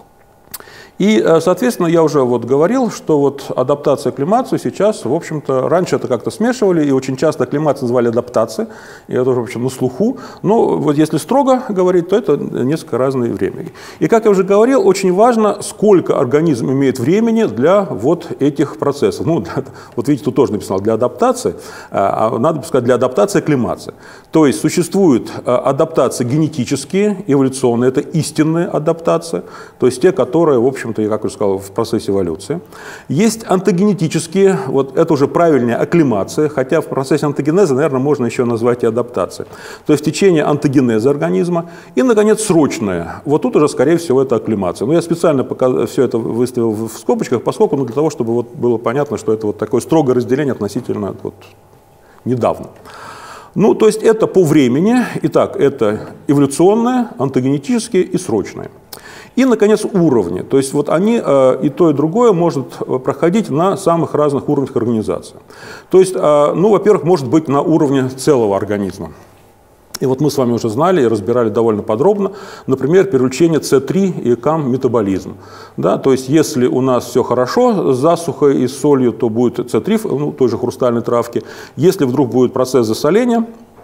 И, соответственно, я уже вот говорил, что вот адаптация, акклимацию сейчас, в общем-то, раньше это как-то смешивали, и очень часто акклимацию называли адаптацией, и это уже, в общем, на слуху. Но вот если строго говорить, то это несколько разные времени. И, как я уже говорил, очень важно, сколько организм имеет времени для вот этих процессов. Ну, вот видите, тут тоже написано для адаптации, а надо сказать для адаптации, акклимации. То есть существуют адаптации генетические, эволюционные, это истинные адаптации, то есть те, которые, в общем, я, как уже сказал, в процессе эволюции. Есть антогенетические, вот это уже правильнее акклимация, хотя в процессе антогенеза, наверное, можно еще назвать и адаптацией. То есть в течение антогенеза организма. И, наконец, срочная. Вот тут уже, скорее всего, это акклимация. Но я специально все это выставил в скобочках, поскольку, для того, чтобы вот было понятно, что это вот такое строгое разделение относительно вот недавно. Ну, то есть это по времени. Итак, это эволюционное, антогенетические и срочные. И, наконец, уровни. То есть вот они и то, и другое может проходить на самых разных уровнях организации. То есть, ну, во-первых, может быть на уровне целого организма. И вот мы с вами уже знали и разбирали довольно подробно, например, переключение С3 и КАМ-метаболизм. Да, то есть если у нас все хорошо с засухой и с солью, то будет С3, ну, той же хрустальной травки. Если вдруг будет процесс засоления,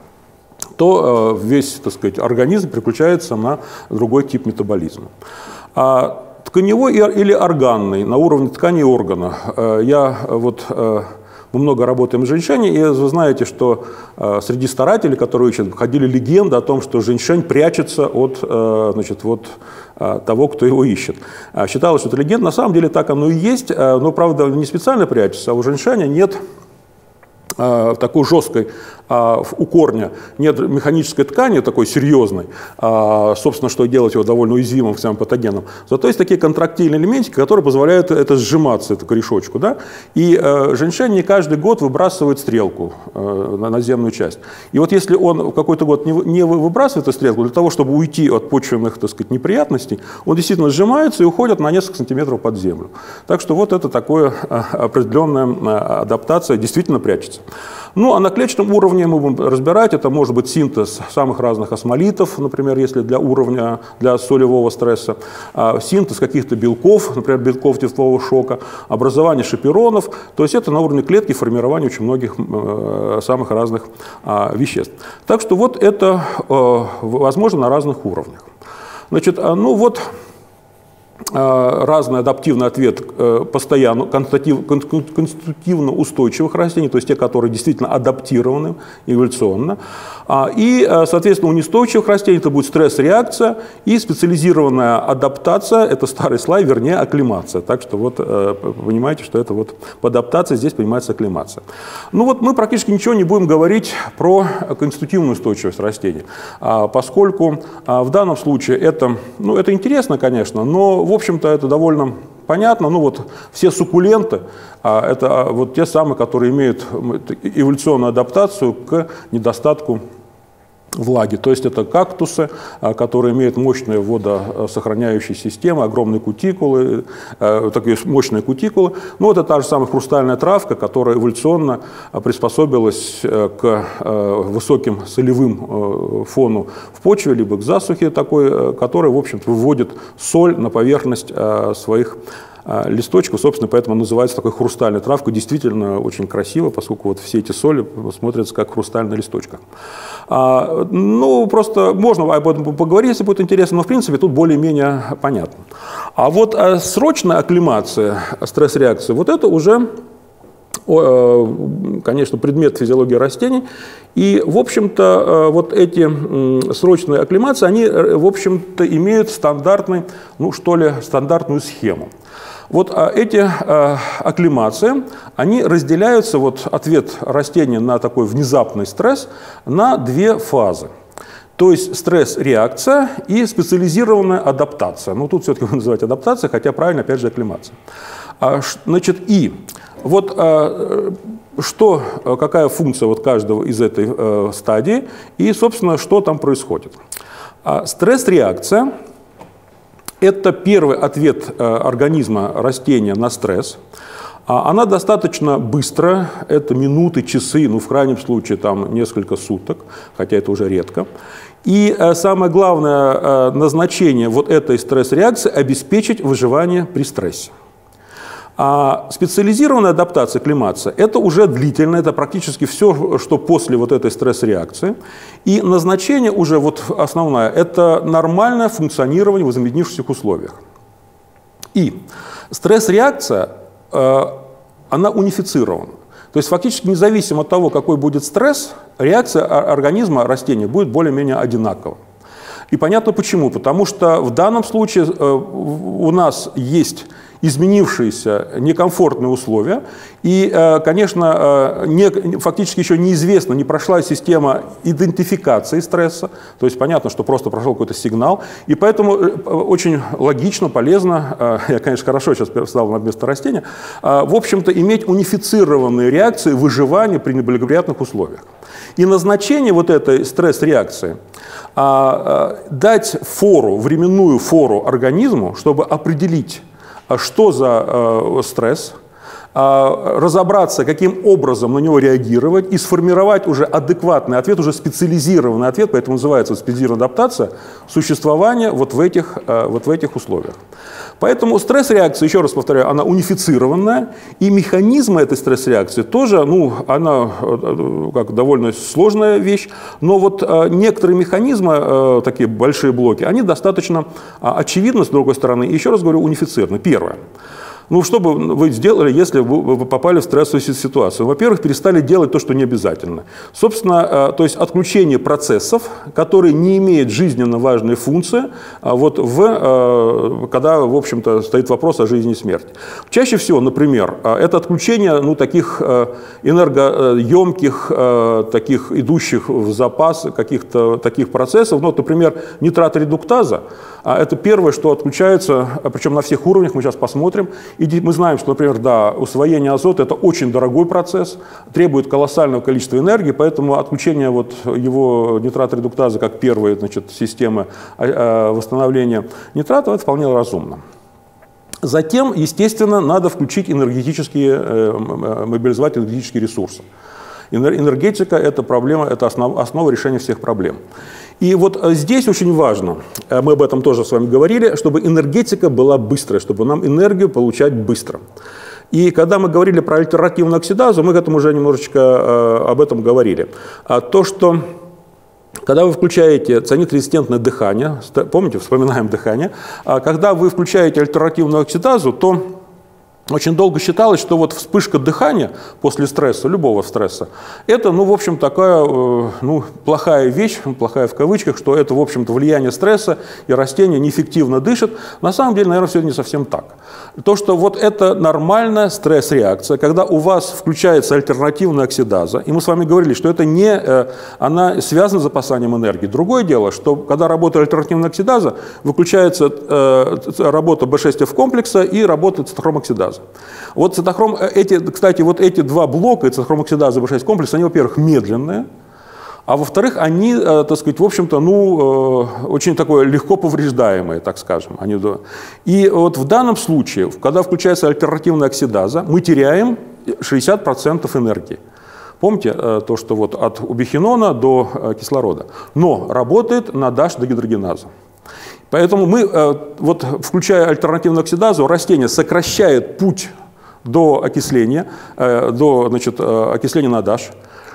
то весь, так сказать, организм переключается на другой тип метаболизма. Тканевой или органный, на уровне ткани и органа. Мы много работаем с Женьшенем, и вы знаете, что среди старателей, которые учат, ходили легенды о том, что Женьшень прячется от, значит, вот, того, кто его ищет. Считалось, что это легенда. На самом деле так оно и есть, но, правда, не специально прячется, а у Женьшеня нет такой жесткой, у корня нет механической ткани такой серьезной, собственно, что делать его довольно уязвимым к самым патогенам. Зато есть такие контрактильные элементики, которые позволяют это сжиматься, эту корешочку. Да? И Женьшень не каждый год выбрасывает стрелку на наземную часть. И вот если он в какой-то год не выбрасывает эту стрелку, для того, чтобы уйти от почвенных, так сказать, неприятностей, он действительно сжимается и уходит на несколько сантиметров под землю. Так что вот это такое определенная адаптация, действительно прячется. Ну, а на клеточном уровне мы будем разбирать, это может быть синтез самых разных осмолитов, например, если для уровня, для солевого стресса, синтез каких-то белков, например, белков теплового шока, образование шаперонов, то есть это на уровне клетки формирование очень многих самых разных веществ. Так что вот это возможно на разных уровнях. Значит, ну вот разный адаптивный ответ постоянно конструктивно устойчивых растений, то есть те, которые действительно адаптированы эволюционно. И, соответственно, у неустойчивых растений это будет стресс-реакция и специализированная адаптация, это старый слайд, вернее, акклимация. Так что вот понимаете, что это вот по адаптации здесь понимается акклимация. Ну вот мы практически ничего не будем говорить про конститутивную устойчивость растений, поскольку в данном случае это, ну, это интересно, конечно, но в общем-то это довольно понятно. Ну вот все суккуленты, это вот те самые, которые имеют эволюционную адаптацию к недостатку влаги. То есть это кактусы, которые имеют мощные водосохраняющие системы, огромные кутикулы, такие мощные кутикулы. Ну, это та же самая хрустальная травка, которая эволюционно приспособилась к высоким солевым фону в почве, либо к засухе такой, которая, в общем-то, выводит соль на поверхность своих листочков, собственно, поэтому называется такой хрустальной травкой. Действительно очень красиво, поскольку вот все эти соли смотрятся как хрусталь на листочках. Ну, просто можно об этом поговорить, если будет интересно, но, в принципе, тут более-менее понятно. А вот срочная акклимация, стресс-реакция, вот это уже конечно, предмет физиологии растений. И, в общем-то, вот эти срочные акклимации, они, в общем-то, имеют стандартный, ну, что ли, стандартную схему. Вот эти акклимации, они разделяются, вот ответ растения на такой внезапный стресс, на две фазы. То есть стресс-реакция и специализированная адаптация. Ну, тут все-таки называть адаптацией, хотя правильно, опять же, акклимация. Значит, и вот какая функция вот каждого из этой стадии и, собственно, что там происходит. Стресс-реакция – это первый ответ организма растения на стресс. Она достаточно быстрая, это минуты, часы, ну, в крайнем случае, там, несколько суток, хотя это уже редко. И самое главное назначение вот этой стресс-реакции – обеспечить выживание при стрессе. А специализированная адаптация, акклимация – это уже длительно, это практически все, что после вот этой стресс-реакции. И назначение уже вот основное – это нормальное функционирование в изменившихся условиях. И стресс-реакция, она унифицирована. То есть фактически независимо от того, какой будет стресс, реакция организма растения будет более-менее одинакова. И понятно почему. Потому что в данном случае у нас есть изменившиеся некомфортные условия. И, конечно, фактически еще неизвестно, не прошла система идентификации стресса. То есть понятно, что просто прошел какой-то сигнал. И поэтому очень логично, полезно, я, конечно, хорошо сейчас встал на место растения, в общем-то, иметь унифицированные реакции выживания при неблагоприятных условиях. И назначение вот этой стресс-реакции дать фору, временную фору организму, чтобы определить, что за стресс, разобраться, каким образом на него реагировать и сформировать уже адекватный ответ, уже специализированный ответ, поэтому называется специализированная адаптация, существования вот в этих условиях. Поэтому стресс-реакция, еще раз повторяю, она унифицированная, и механизмы этой стресс-реакции тоже, ну, она как довольно сложная вещь, но вот некоторые механизмы, такие большие блоки, они достаточно очевидны, с другой стороны, и еще раз говорю, унифицированы. Первое. Ну, что бы вы сделали, если вы попали в стрессовую ситуацию? Во-первых, перестали делать то, что не обязательно. Собственно, то есть отключение процессов, которые не имеют жизненно важной функции, вот когда, в общем-то, стоит вопрос о жизни и смерти. Чаще всего, например, это отключение, ну, таких энергоемких, таких идущих в запас каких-то таких процессов, ну, вот, например, нитратредуктаза. Это первое, что отключается, причем на всех уровнях, мы сейчас посмотрим. И мы знаем, что, например, да, усвоение азота – это очень дорогой процесс, требует колоссального количества энергии, поэтому отключение вот его нитратредуктазы как первой, значит, системы восстановления нитрата – это вполне разумно. Затем, естественно, надо включить мобилизовать энергетические ресурсы. Энергетика – это проблема, это основа решения всех проблем. И вот здесь очень важно, мы об этом тоже с вами говорили, чтобы энергетика была быстрой, чтобы нам энергию получать быстро. И когда мы говорили про альтернативную оксидазу, мы к этому уже немножечко об этом говорили. То, что когда вы включаете цианид-резистентное дыхание, помните, вспоминаем дыхание, когда вы включаете альтернативную оксидазу, то очень долго считалось, что вот вспышка дыхания после стресса, любого стресса, это, ну, в общем, такая, ну, плохая вещь, плохая в кавычках, что это, в общем-то, влияние стресса, и растение неэффективно дышит. На самом деле, наверное, все не совсем так. То, что вот это нормальная стресс-реакция, когда у вас включается альтернативная оксидаза, и мы с вами говорили, что это не, она связана с запасанием энергии. Другое дело, что когда работает альтернативная оксидаза, выключается работа B6F комплекса и работает цитохром-оксидаза. Вот цитохром, кстати, вот эти два блока, цитохром-оксидаза и B6 комплекс, они, во-первых, медленные, а во-вторых, они, так сказать, в общем-то, ну, очень такое легко повреждаемые, так скажем. И вот в данном случае, когда включается альтернативная оксидаза, мы теряем 60% энергии. Помните то, что вот от убихинона до кислорода. Но работает на дегидрогеназу. Поэтому мы, вот, включая альтернативную оксидазу, растение сокращает путь до окисления, окисления на DASH.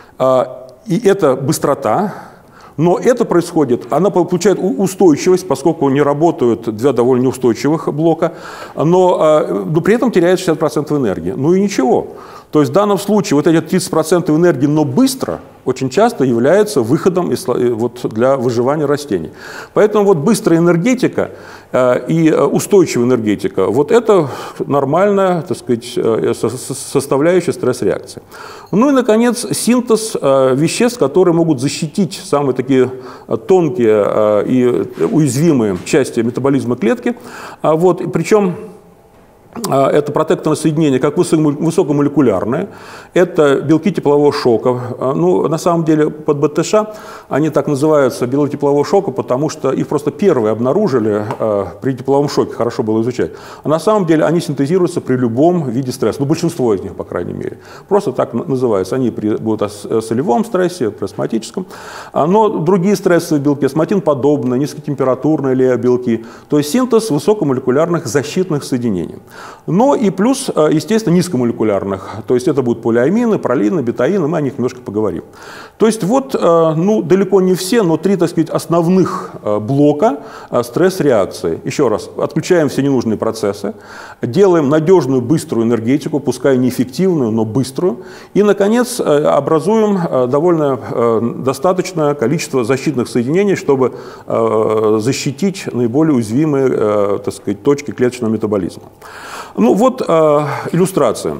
И это быстрота, но это происходит, она получает устойчивость, поскольку не работают два довольно неустойчивых блока, но при этом теряет 60% энергии. Ну и ничего. То есть в данном случае вот эти 30% энергии, но быстро, очень часто является выходом вот, для выживания растений. Поэтому вот быстрая энергетика и устойчивая энергетика, вот это нормальная, так сказать, составляющая стресс-реакции. Ну и, наконец, синтез веществ, которые могут защитить самые такие тонкие и уязвимые части метаболизма клетки. Вот, причем это протекторное соединение, как высокомолекулярное, это белки теплового шока. Ну, на самом деле, под БТШ они так называются, белки теплового шока, потому что их просто первые обнаружили при тепловом шоке, хорошо было изучать. А на самом деле они синтезируются при любом виде стресса, ну, большинство из них, по крайней мере. Просто так называются. Они будут о солевом стрессе, при астматическом. Но другие стрессовые белки, астматин-подобные, низкотемпературные леобелки, то есть синтез высокомолекулярных защитных соединений. Но и плюс, естественно, низкомолекулярных, то есть это будут полиамины, пролины, бетаины, мы о них немножко поговорим. То есть вот, ну, далеко не все, но 3, так сказать, основных блока стресс-реакции. Еще раз, отключаем все ненужные процессы, делаем надежную, быструю энергетику, пускай неэффективную, но быструю, и, наконец, образуем довольно достаточное количество защитных соединений, чтобы защитить наиболее уязвимые, так сказать, точки клеточного метаболизма. Ну вот иллюстрация.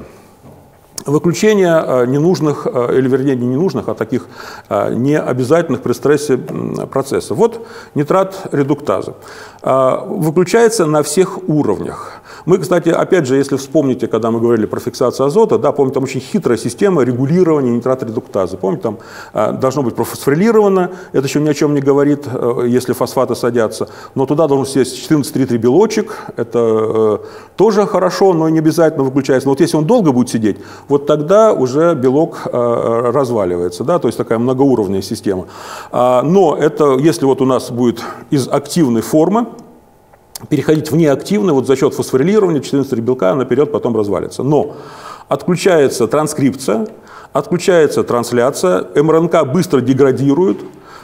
Выключение ненужных, или вернее не ненужных, а таких необязательных при стрессе процессов. Вот нитрат редуктазы. Выключается на всех уровнях. Мы, кстати, опять же, если вспомните, когда мы говорили про фиксацию азота, да, помните, там очень хитрая система регулирования нитрат-редуктазы. Помните, там должно быть профосфорилировано, это еще ни о чем не говорит, если фосфаты садятся, но туда должен сесть 14,3 белочек, это тоже хорошо, но не обязательно выключается. Но вот если он долго будет сидеть, вот тогда уже белок разваливается, да, то есть такая многоуровневая система. Но это, если вот у нас будет из активной формы переходить в неактивную, вот за счет фосфорилирования 14 белка наперед потом развалится. Но отключается транскрипция, отключается трансляция, МРНК быстро деградирует,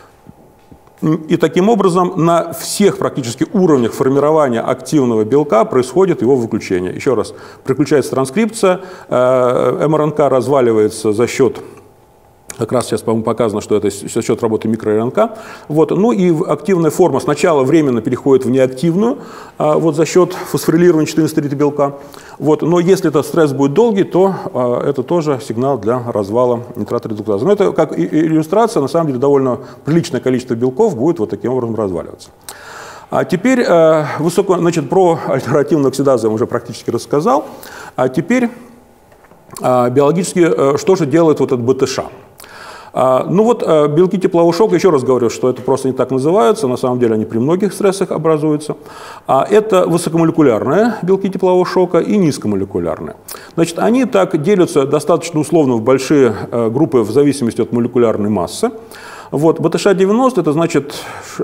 и таким образом на всех практически уровнях формирования активного белка происходит его выключение. Еще раз, приключается транскрипция, МРНК разваливается за счет, как раз сейчас, по-моему, показано, что это за счет работы микро-РНК. Вот. Ну и активная форма сначала временно переходит в неактивную, вот за счет фосфорилирования 14,3 белка. Вот. Но если этот стресс будет долгий, то это тоже сигнал для развала нитрат-редуктазы. Но это как иллюстрация, на самом деле довольно приличное количество белков будет вот таким образом разваливаться. А теперь значит, про альтернативную оксидазу я уже практически рассказал. А теперь биологически, что же делает вот этот БТШ? Ну вот белки теплового шока, еще раз говорю, что это просто не так называются, на самом деле они при многих стрессах образуются. Это высокомолекулярные белки теплового шока и низкомолекулярные. Значит, они так делятся достаточно условно в большие группы в зависимости от молекулярной массы. Вот, БТШ-90 это значит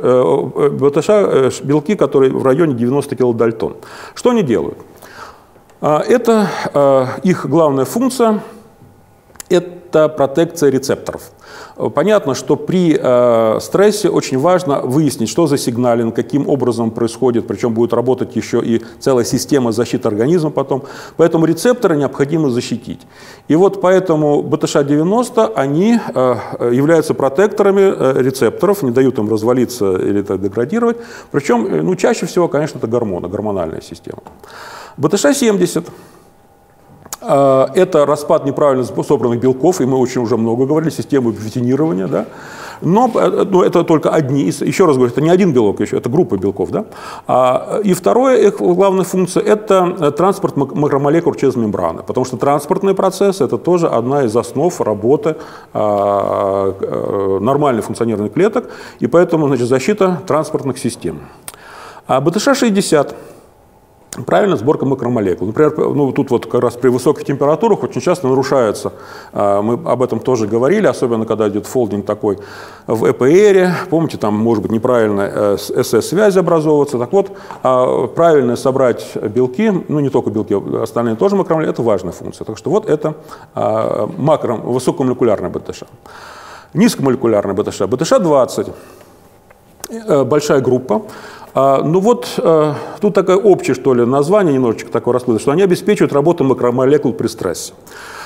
БТШ, белки, которые в районе 90 килодальтон. Что они делают? Это их главная функция – это протекция рецепторов. Понятно, что при стрессе очень важно выяснить, что за сигналинг, каким образом происходит, причем будет работать еще и целая система защиты организма потом. Поэтому рецепторы необходимо защитить. И вот поэтому БТШ-90, они являются протекторами рецепторов, не дают им развалиться или деградировать. Причем, ну, чаще всего, конечно, это гормональная система. БТШ-70. Это распад неправильно собранных белков, и мы очень уже много говорили, системы бифетинирования, да? Но это только одни, еще раз говорю, это не один белок еще, это группа белков. Да? И второе, их главная функция – это транспорт макромолекул через мембраны, потому что транспортные процессы – это тоже одна из основ работы нормальных функционирования клеток, и поэтому, значит, защита транспортных систем. БТШ-60. Правильно, сборка макромолекул. Например, ну, тут вот как раз при высоких температурах очень часто нарушается, мы об этом тоже говорили, особенно когда идет фолдинг такой в ЭПРе, помните, там может быть неправильно СС-связь образовываться. Так вот, правильно собрать белки, ну не только белки, остальные тоже макромолекулы, это важная функция. Так что вот это высокомолекулярная БТШ. Низкомолекулярная БТШ, БТШ-20, большая группа. Ну вот, тут такое общее, что ли, название немножечко такое расплывчатое, что они обеспечивают работу макромолекул при стрессе.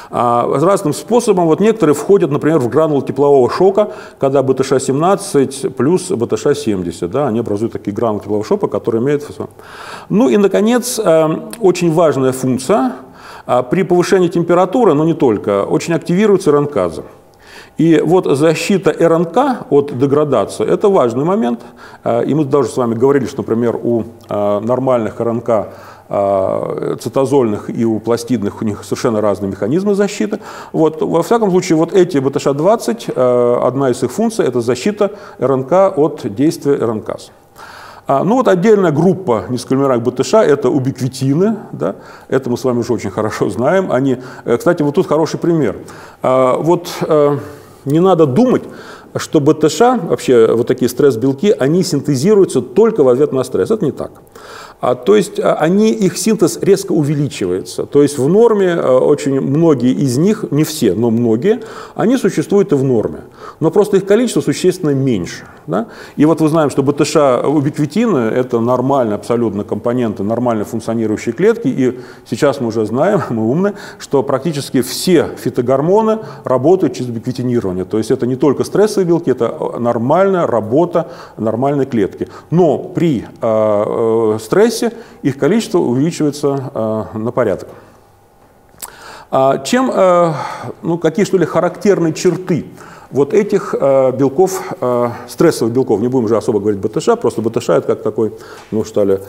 разным способом. Вот некоторые входят, например, в гранулы теплового шока, когда БТШ-17 плюс БТШ-70. Да, они образуют такие гранулы теплового шока, которые имеют... Ну и, наконец, очень важная функция. При повышении температуры, но не только, очень активируется РНКаза. И вот защита РНК от деградации – это важный момент. И мы даже с вами говорили, что, например, у нормальных РНК цитозольных и у пластидных у них совершенно разные механизмы защиты. Вот, во всяком случае, вот эти БТШ-20, одна из их функций – это защита РНК от действия РНКаз. Ну вот отдельная группа низкополимерных БТШ – это убиквитины, да? Это мы с вами уже очень хорошо знаем. Они, кстати, вот тут хороший пример. Вот не надо думать, что БТШ, вообще вот такие стресс-белки, они синтезируются только в ответ на стресс. Это не так. То есть их синтез резко увеличивается. То есть в норме очень многие из них, не все, но многие, они существуют и в норме. Но просто их количество существенно меньше. Да? И вот мы знаем, что БТШ убиквитины – это нормальные абсолютно компоненты, нормально функционирующие клетки. И сейчас мы уже знаем, мы умны, что практически все фитогормоны работают через убиквитинирование. То есть это не только стрессовые белки, это нормальная работа нормальной клетки. Но при стрессе их количество увеличивается на порядок. Какие, что ли, характерные черты вот этих белков, стрессовых белков, не будем уже особо говорить БТШ, просто БТШ это как такой, ну что ли,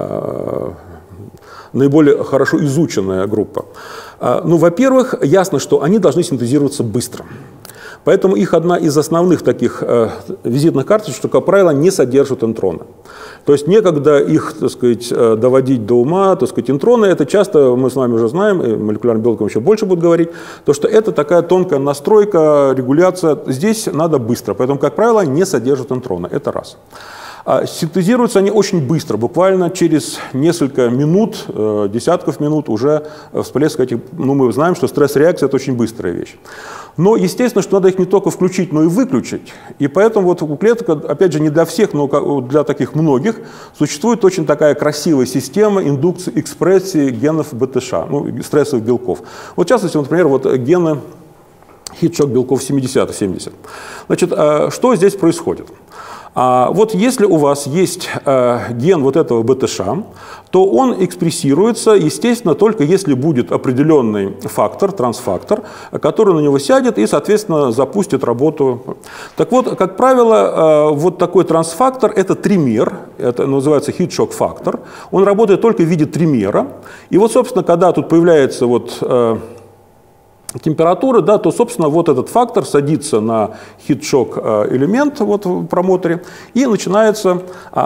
наиболее хорошо изученная группа. Ну, во-первых, ясно, что они должны синтезироваться быстро. Поэтому их одна из основных таких визитных карточек, что, как правило, не содержат интроны. То есть некогда их, так сказать, доводить до ума, так сказать, интроны, это часто, мы с вами уже знаем, и молекулярным биологам еще больше будут говорить, то, что это такая тонкая настройка, регуляция, здесь надо быстро, поэтому, как правило, не содержат интроны, это раз. Синтезируются они очень быстро, буквально через несколько минут, десятков минут уже всплеск этих, ну мы знаем, что стресс-реакция – это очень быстрая вещь. Но естественно, что надо их не только включить, но и выключить. И поэтому вот у клеток, опять же, не для всех, но для таких многих, существует очень такая красивая система индукции экспрессии генов БТШ, ну, стрессовых белков. Вот в частности, например, вот гены хит-шок белков 70. Значит, что здесь происходит? Вот если у вас есть ген вот этого БТШ, то он экспрессируется, естественно, только если будет определенный фактор, трансфактор, который на него сядет и, соответственно, запустит работу. Так вот, как правило, вот такой трансфактор – это тример, это называется хит-шок-фактор. Он работает только в виде тримера. И вот, собственно, когда тут появляется вот температуры, да, то, собственно, вот этот фактор садится на хит-шок элемент вот в промоторе и начинается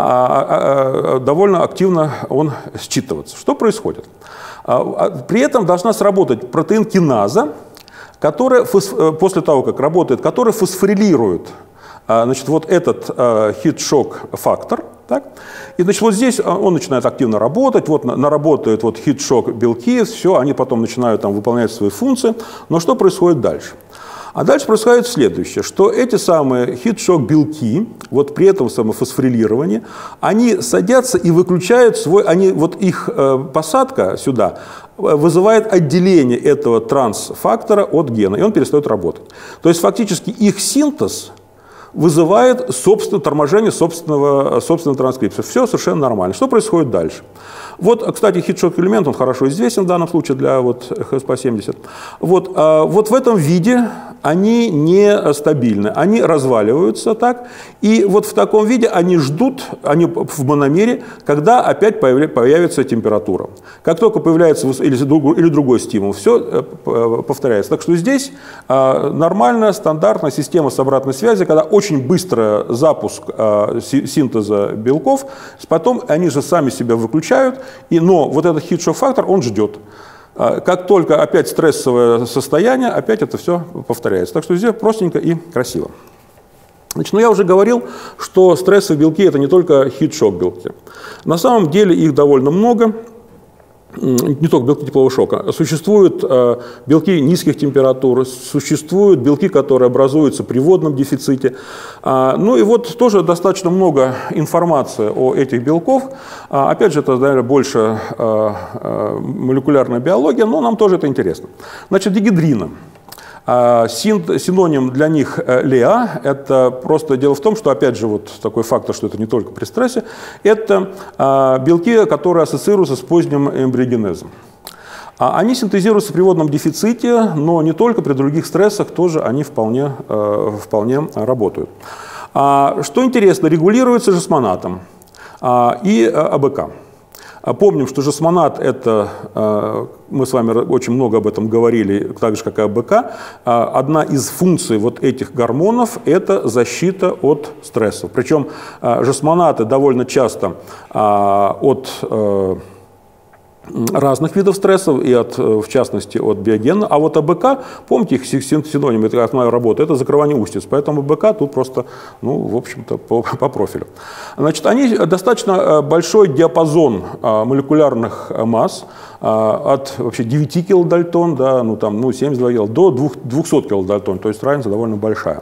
довольно активно он считываться. Что происходит? При этом должна сработать протеин киназа, которая, после того, как работает, который фосфорилирует, значит, вот этот хит-шок-фактор. Так? И значит, вот здесь он начинает активно работать, вот наработают вот хит-шок белки, все, они потом начинают там выполнять свои функции. Но что происходит дальше? А дальше происходит следующее, что эти самые хит-шок белки, вот при этом самофосфорилировании, они садятся и выключают свой, вот их посадка сюда вызывает отделение этого трансфактора от гена, и он перестает работать. То есть фактически их синтез вызывает торможение собственного транскрипции. Все совершенно нормально. Что происходит дальше? Вот, кстати, хит-шок элемент, он хорошо известен в данном случае для вот ХСП-70. Вот в этом виде они нестабильны, они разваливаются так, и вот в таком виде они ждут, они в мономере, когда опять появится температура. Как только появляется или другой стимул, все повторяется. Так что здесь нормальная, стандартная система с обратной связью, когда очень быстрый запуск синтеза белков, потом они же сами себя выключают, но вот этот хит-шок-фактор, он ждет. Как только опять стрессовое состояние, опять это все повторяется. Так что здесь простенько и красиво. Значит, я уже говорил, что стрессовые белки – это не только хит-шок белки. На самом деле их довольно много. не только белки теплового шока, существуют белки низких температур, существуют белки, которые образуются при водном дефиците. Ну и вот тоже достаточно много информации о этих белков. Опять же, это, наверное, больше молекулярная биология, но нам тоже это интересно. Значит, дигидрины. Синоним для них ЛЕА, это просто дело в том, что, опять же, вот такой фактор, что это не только при стрессе, это белки, которые ассоциируются с поздним эмбриогенезом. Они синтезируются при водном дефиците, но не только, при других стрессах тоже они вполне работают. Что интересно, регулируется жасмонатом и АБК. Помним, что жасмонат – это, мы с вами очень много об этом говорили, так же, как и АБК. Одна из функций вот этих гормонов – это защита от стрессов. Причем жасмонаты довольно часто от разных видов стрессов, и в частности от биогена. А вот АБК, помните, их синоним, это основная работа, это закрывание устиц. Поэтому АБК тут просто, ну, в общем-то, по профилю. Значит, они достаточно большой диапазон молекулярных масс, от вообще 9 килодальтон, да, 72 килодальтон, до 200 килодальтон, то есть разница довольно большая.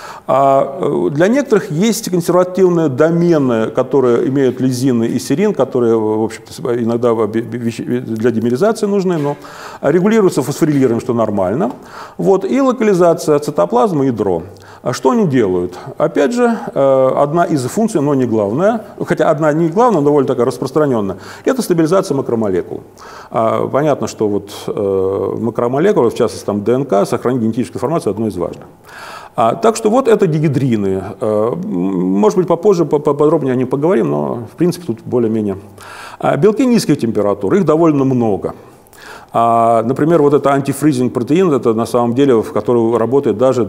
Для некоторых есть консервативные домены, которые имеют лизин и серин, которые, в общем-то, иногда для димеризации нужны, но регулируются фосфорилированием, что нормально. Вот, и локализация цитоплазмы и ядро. Что они делают? Опять же, одна из функций, но не главная, хотя одна не главная, но довольно такая распространенная, это стабилизация макромолекул. Понятно, что вот макромолекулы, в частности там ДНК, сохранить генетическую информацию, одно из важных. Так что вот это дигидрины. Может быть, попозже поподробнее о них поговорим, но в принципе тут более-менее. Белки низких температур, их довольно много. Например, вот это антифризинг протеин, это на самом деле, в который работает даже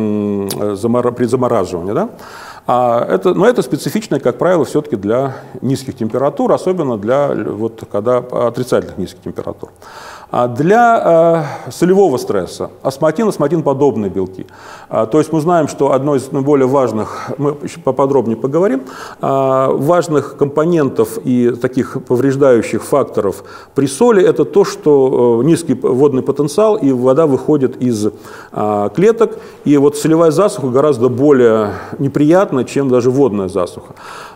при замораживании. Да? Но это специфично, как правило, все-таки для низких температур, особенно для отрицательных низких температур. Для солевого стресса астматин-подобные белки. То есть мы знаем, что одно из наиболее важных, мы поподробнее поговорим, важных компонентов и таких повреждающих факторов при соли – это то, что низкий водный потенциал и вода выходит из клеток. И вот солевая засуха гораздо более неприятна, чем даже водная засуха.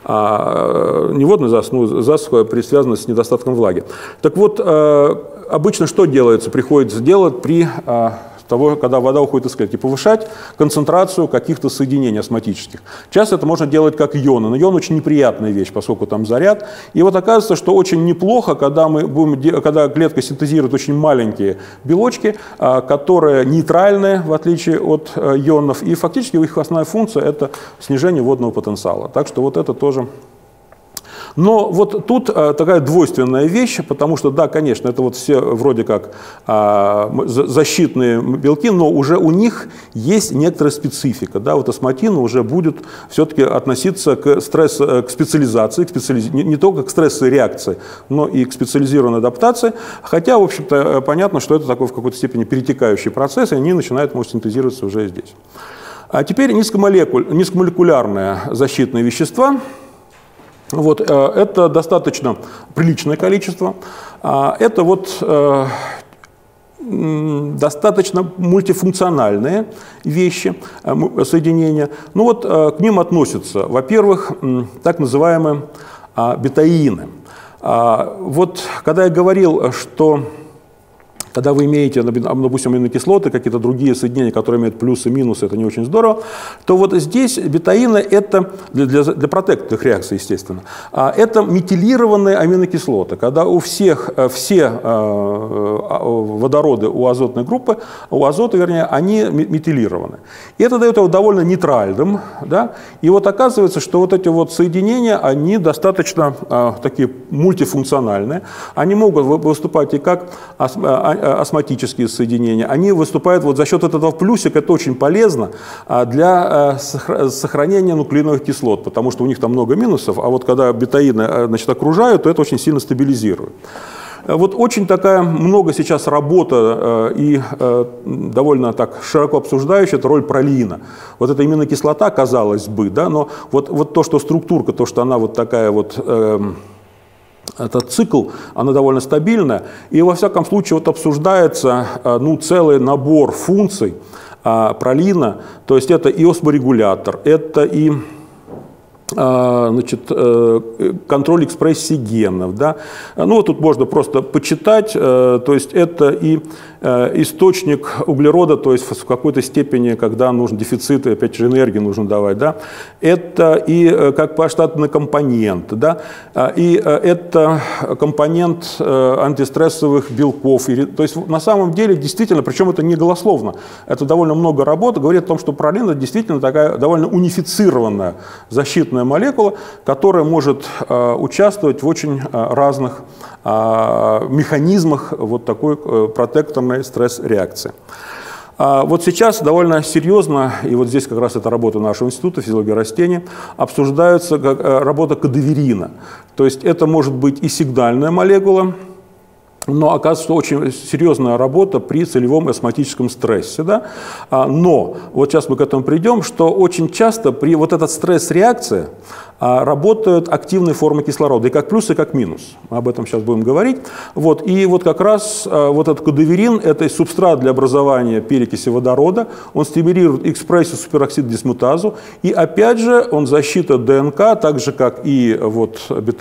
Не водная засуха, но засуха связана с недостатком влаги. Так вот, обычно что делается, приходится делать при того, когда вода уходит из клетки? Повышать концентрацию каких-то соединений астматических. Часто это можно делать как ионы, но ион очень неприятная вещь, поскольку там заряд. И вот оказывается, что очень неплохо, когда клетка синтезирует очень маленькие белочки, которые нейтральны, в отличие от ионов, и фактически их основная функция – это снижение водного потенциала. Так что вот это тоже... Но вот тут такая двойственная вещь, потому что, да, конечно, это вот все вроде как защитные белки, но уже у них есть некоторая специфика. Да, вот астматин уже будет все-таки относиться к специализации, не только к стрессовой реакции, но и к специализированной адаптации. Хотя, в общем-то, понятно, что это такой в какой-то степени перетекающий процесс, и они начинают, может, синтезироваться уже здесь. А теперь низкомолекулярные защитные вещества. Вот, это достаточно приличное количество. Это вот достаточно мультифункциональные вещи, соединения. Ну вот к ним относятся, во-первых, так называемые бетаины. Вот когда я говорил, что когда вы имеете, допустим, аминокислоты, какие-то другие соединения, которые имеют плюсы и минусы, это не очень здорово, то вот здесь бетаины – это для протектных реакций, естественно, это метилированные аминокислоты. Когда у все водороды у азотной группы, у азота, вернее, они метилированы. И это дает его довольно нейтральным. Да? И вот оказывается, что вот эти вот соединения, они достаточно такие мультифункциональные. Они могут выступать и как астматические соединения, они выступают вот за счет этого плюсика, это очень полезно для сохранения нуклеиновых кислот, потому что у них там много минусов, а вот когда бетаины, значит, окружают, то это очень сильно стабилизирует. Вот очень такая много сейчас работа и довольно так широко обсуждающая это роль пролина. Вот это именно кислота, казалось бы, да, но вот то, что структурка, то, что она вот такая вот этот цикл, она довольно стабильная. И во всяком случае вот обсуждается целый набор функций пролина. То есть это и осморегулятор, это и контроль экспрессии генов. Да? Ну, вот тут можно просто почитать, то есть это и источник углерода, то есть в какой-то степени, когда нужен дефицит, опять же, энергии нужно давать. Да? Это и как поштатный компонент, да? И это компонент антистрессовых белков. То есть на самом деле действительно, причем это не голословно, это довольно много работы, говорит о том, что пролин это действительно такая довольно унифицированная защитная молекула, которая может участвовать в очень разных механизмах вот такой протекторной стресс-реакции. Вот сейчас довольно серьезно, и вот здесь как раз это работа нашего института физиологии растений, обсуждается работа кадаверина. То есть это может быть и сигнальная молекула, но оказывается, что очень серьезная работа при целевом астматическом стрессе. Да? Но, вот сейчас мы к этому придем, что очень часто при вот этой стресс-реакции работают активные формы кислорода, и как плюс, и как минус. Мы об этом сейчас будем говорить. Вот. И вот как раз вот этот кадаверин – это субстрат для образования перекиси водорода, он стимулирует экспрессию супероксидодисмутазу, и опять же он защита ДНК, так же как и вот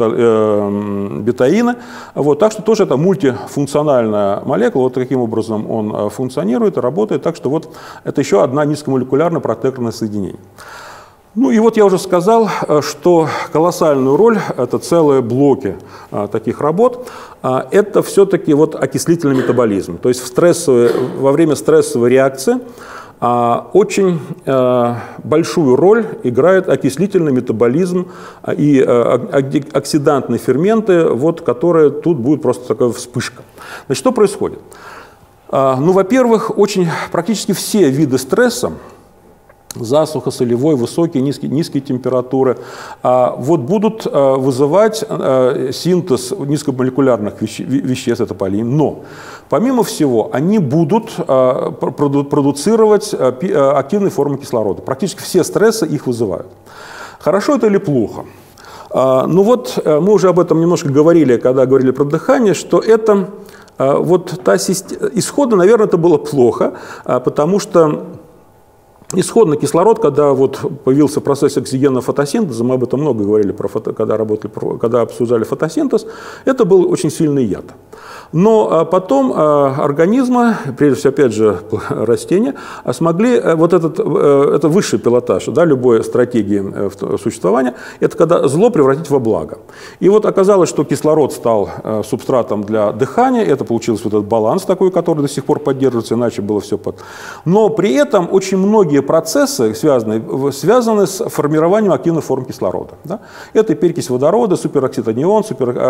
бетаины. Вот. Так что тоже это мультифункциональная молекула, вот таким образом он функционирует и работает, так что вот это еще одна низкомолекулярная протекторное соединение. Ну и вот я уже сказал, что колоссальную роль, это целые блоки таких работ, это все-таки вот окислительный метаболизм. То есть во время стрессовой реакции очень большую роль играет окислительный метаболизм и оксидантные ферменты, вот, которые тут будет просто такая вспышка. Значит, что происходит? Ну, во-первых, практически все виды стресса, засуха, солевой, высокие, низкие температуры, вот будут вызывать синтез низкомолекулярных веществ, это полин. Но, помимо всего, они будут продуцировать активные формы кислорода. Практически все стрессы их вызывают. Хорошо это или плохо? Ну вот, мы уже об этом немножко говорили, когда говорили про дыхание, что это вот та система, исходно, наверное, это было плохо, потому что исходно кислород, когда вот появился процесс оксигенного фотосинтеза, мы об этом много говорили, когда обсуждали фотосинтез, это был очень сильный яд. Но потом организмы, прежде всего, опять же, растения, смогли вот это высший пилотаж, да, любой стратегии существования, это когда зло превратить во благо. И вот оказалось, что кислород стал субстратом для дыхания, это получился вот этот баланс такой, который до сих пор поддерживается, иначе было все под... Но при этом очень многие процессы связаны с формированием активных форм кислорода. Да? Это перекись водорода, супероксид анион,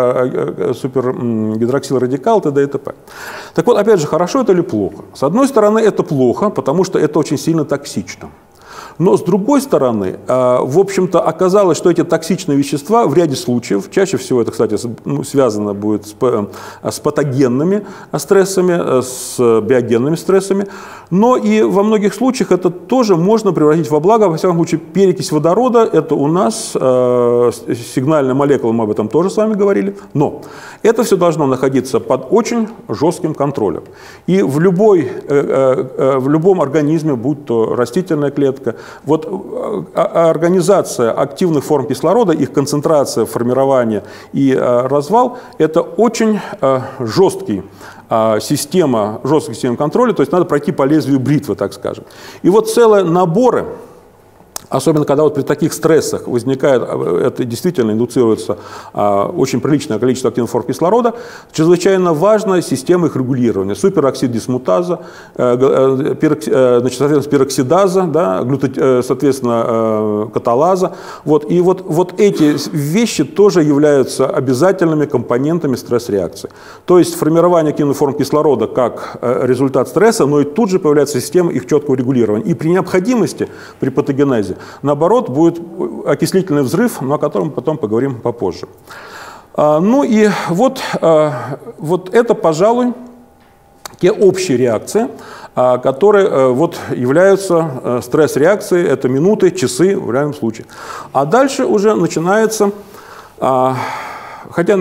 супергидроксилрадикал, т.д. и т.п. Так вот, опять же, хорошо это или плохо? С одной стороны, это плохо, потому что это очень сильно токсично. Но с другой стороны, в общем-то, оказалось, что эти токсичные вещества в ряде случаев, чаще всего это, кстати, связано будет с патогенными стрессами, с биогенными стрессами, но и во многих случаях это тоже можно превратить во благо. Во всяком случае, перекись водорода – это у нас сигнальная молекула, мы об этом тоже с вами говорили, но это все должно находиться под очень жестким контролем. И в любом организме, будь то растительная клетка, вот организация активных форм кислорода, их концентрация, формирование и развал – это очень жесткая система контроля, то есть надо пройти по лезвию бритвы, так скажем. И вот целые наборы, особенно когда вот при таких стрессах возникает, это действительно индуцируется очень приличное количество активных форм кислорода, чрезвычайно важна система их регулирования. Супероксидодисмутаза, соответственно, пероксидаза, да, соответственно, каталаза. Вот. И вот эти вещи тоже являются обязательными компонентами стресс-реакции. То есть формирование активных форм кислорода как результат стресса, но и тут же появляется система их четкого регулирования. И при необходимости, при патогенезе, наоборот, будет окислительный взрыв, но о котором потом поговорим попозже. Ну и вот это, пожалуй, те общие реакции, которые вот являются стресс-реакцией, это минуты, часы в реальном случае. А дальше уже начинается хотя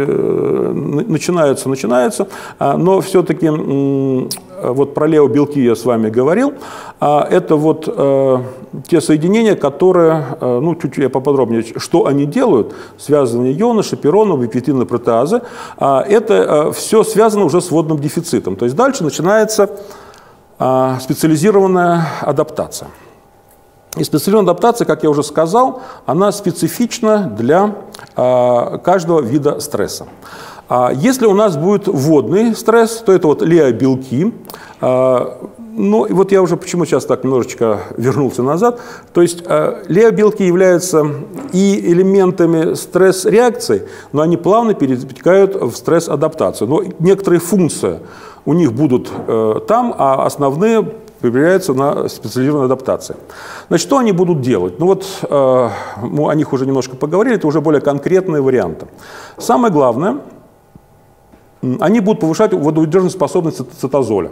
начинается, но все-таки вот про леобелки я с вами говорил. Это вот те соединения, которые, ну, чуть-чуть я поподробнее, что они делают, связанные ионы, шапероны, пептидные протеазы, это все связано уже с водным дефицитом. То есть дальше начинается специализированная адаптация. И специализированная адаптация, как я уже сказал, она специфична для каждого вида стресса. Если у нас будет водный стресс, то это вот леобелки. Ну, и вот я уже почему сейчас так немножечко вернулся назад. То есть леобелки являются и элементами стресс-реакции, но они плавно перетекают в стресс-адаптацию. Но некоторые функции у них будут там, а основные появляются на специализированной адаптации. Значит, что они будут делать? Ну вот мы о них уже немножко поговорили, это уже более конкретные варианты. Самое главное, они будут повышать водоудержательную способность цитозоля.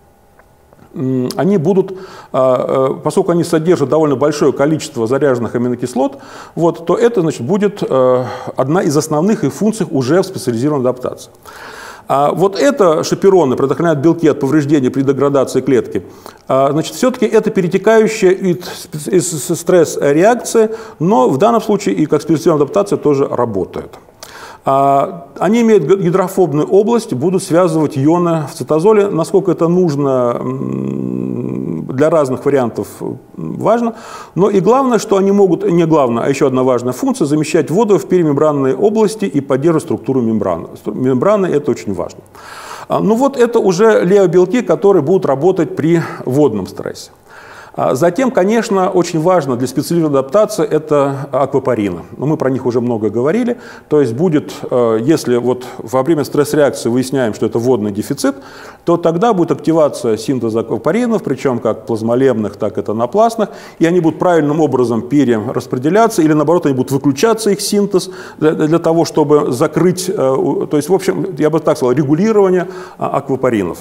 Они будут, поскольку они содержат довольно большое количество заряженных аминокислот, вот, то это, значит, будет одна из основных их функций уже в специализированной адаптации. Вот это шапероны предохраняют белки от повреждения при деградации клетки. Значит, все-таки это перетекающая из стресс-реакция, но в данном случае и как специализированная адаптация тоже работает. Они имеют гидрофобную область, будут связывать ионы в цитозоле. Насколько это нужно для разных вариантов, важно. Но и главное, что они могут, не главное, а еще одна важная функция, замещать воду в перимембранной области и поддерживать структуру мембраны. Мембраны – это очень важно. Ну вот это уже леобелки, которые будут работать при водном стрессе. Затем, конечно, очень важно для специализированной адаптации это аквапорины. Но мы про них уже много говорили. То есть будет, если вот во время стресс-реакции выясняем, что это водный дефицит, то тогда будет активация синтеза аквапоринов, причем как плазмолемных, так и тонопластных, и они будут правильным образом перераспределяться, или наоборот, они будут выключаться, их синтез, для того, чтобы закрыть, то есть, в общем, я бы так сказал, регулирование аквапоринов.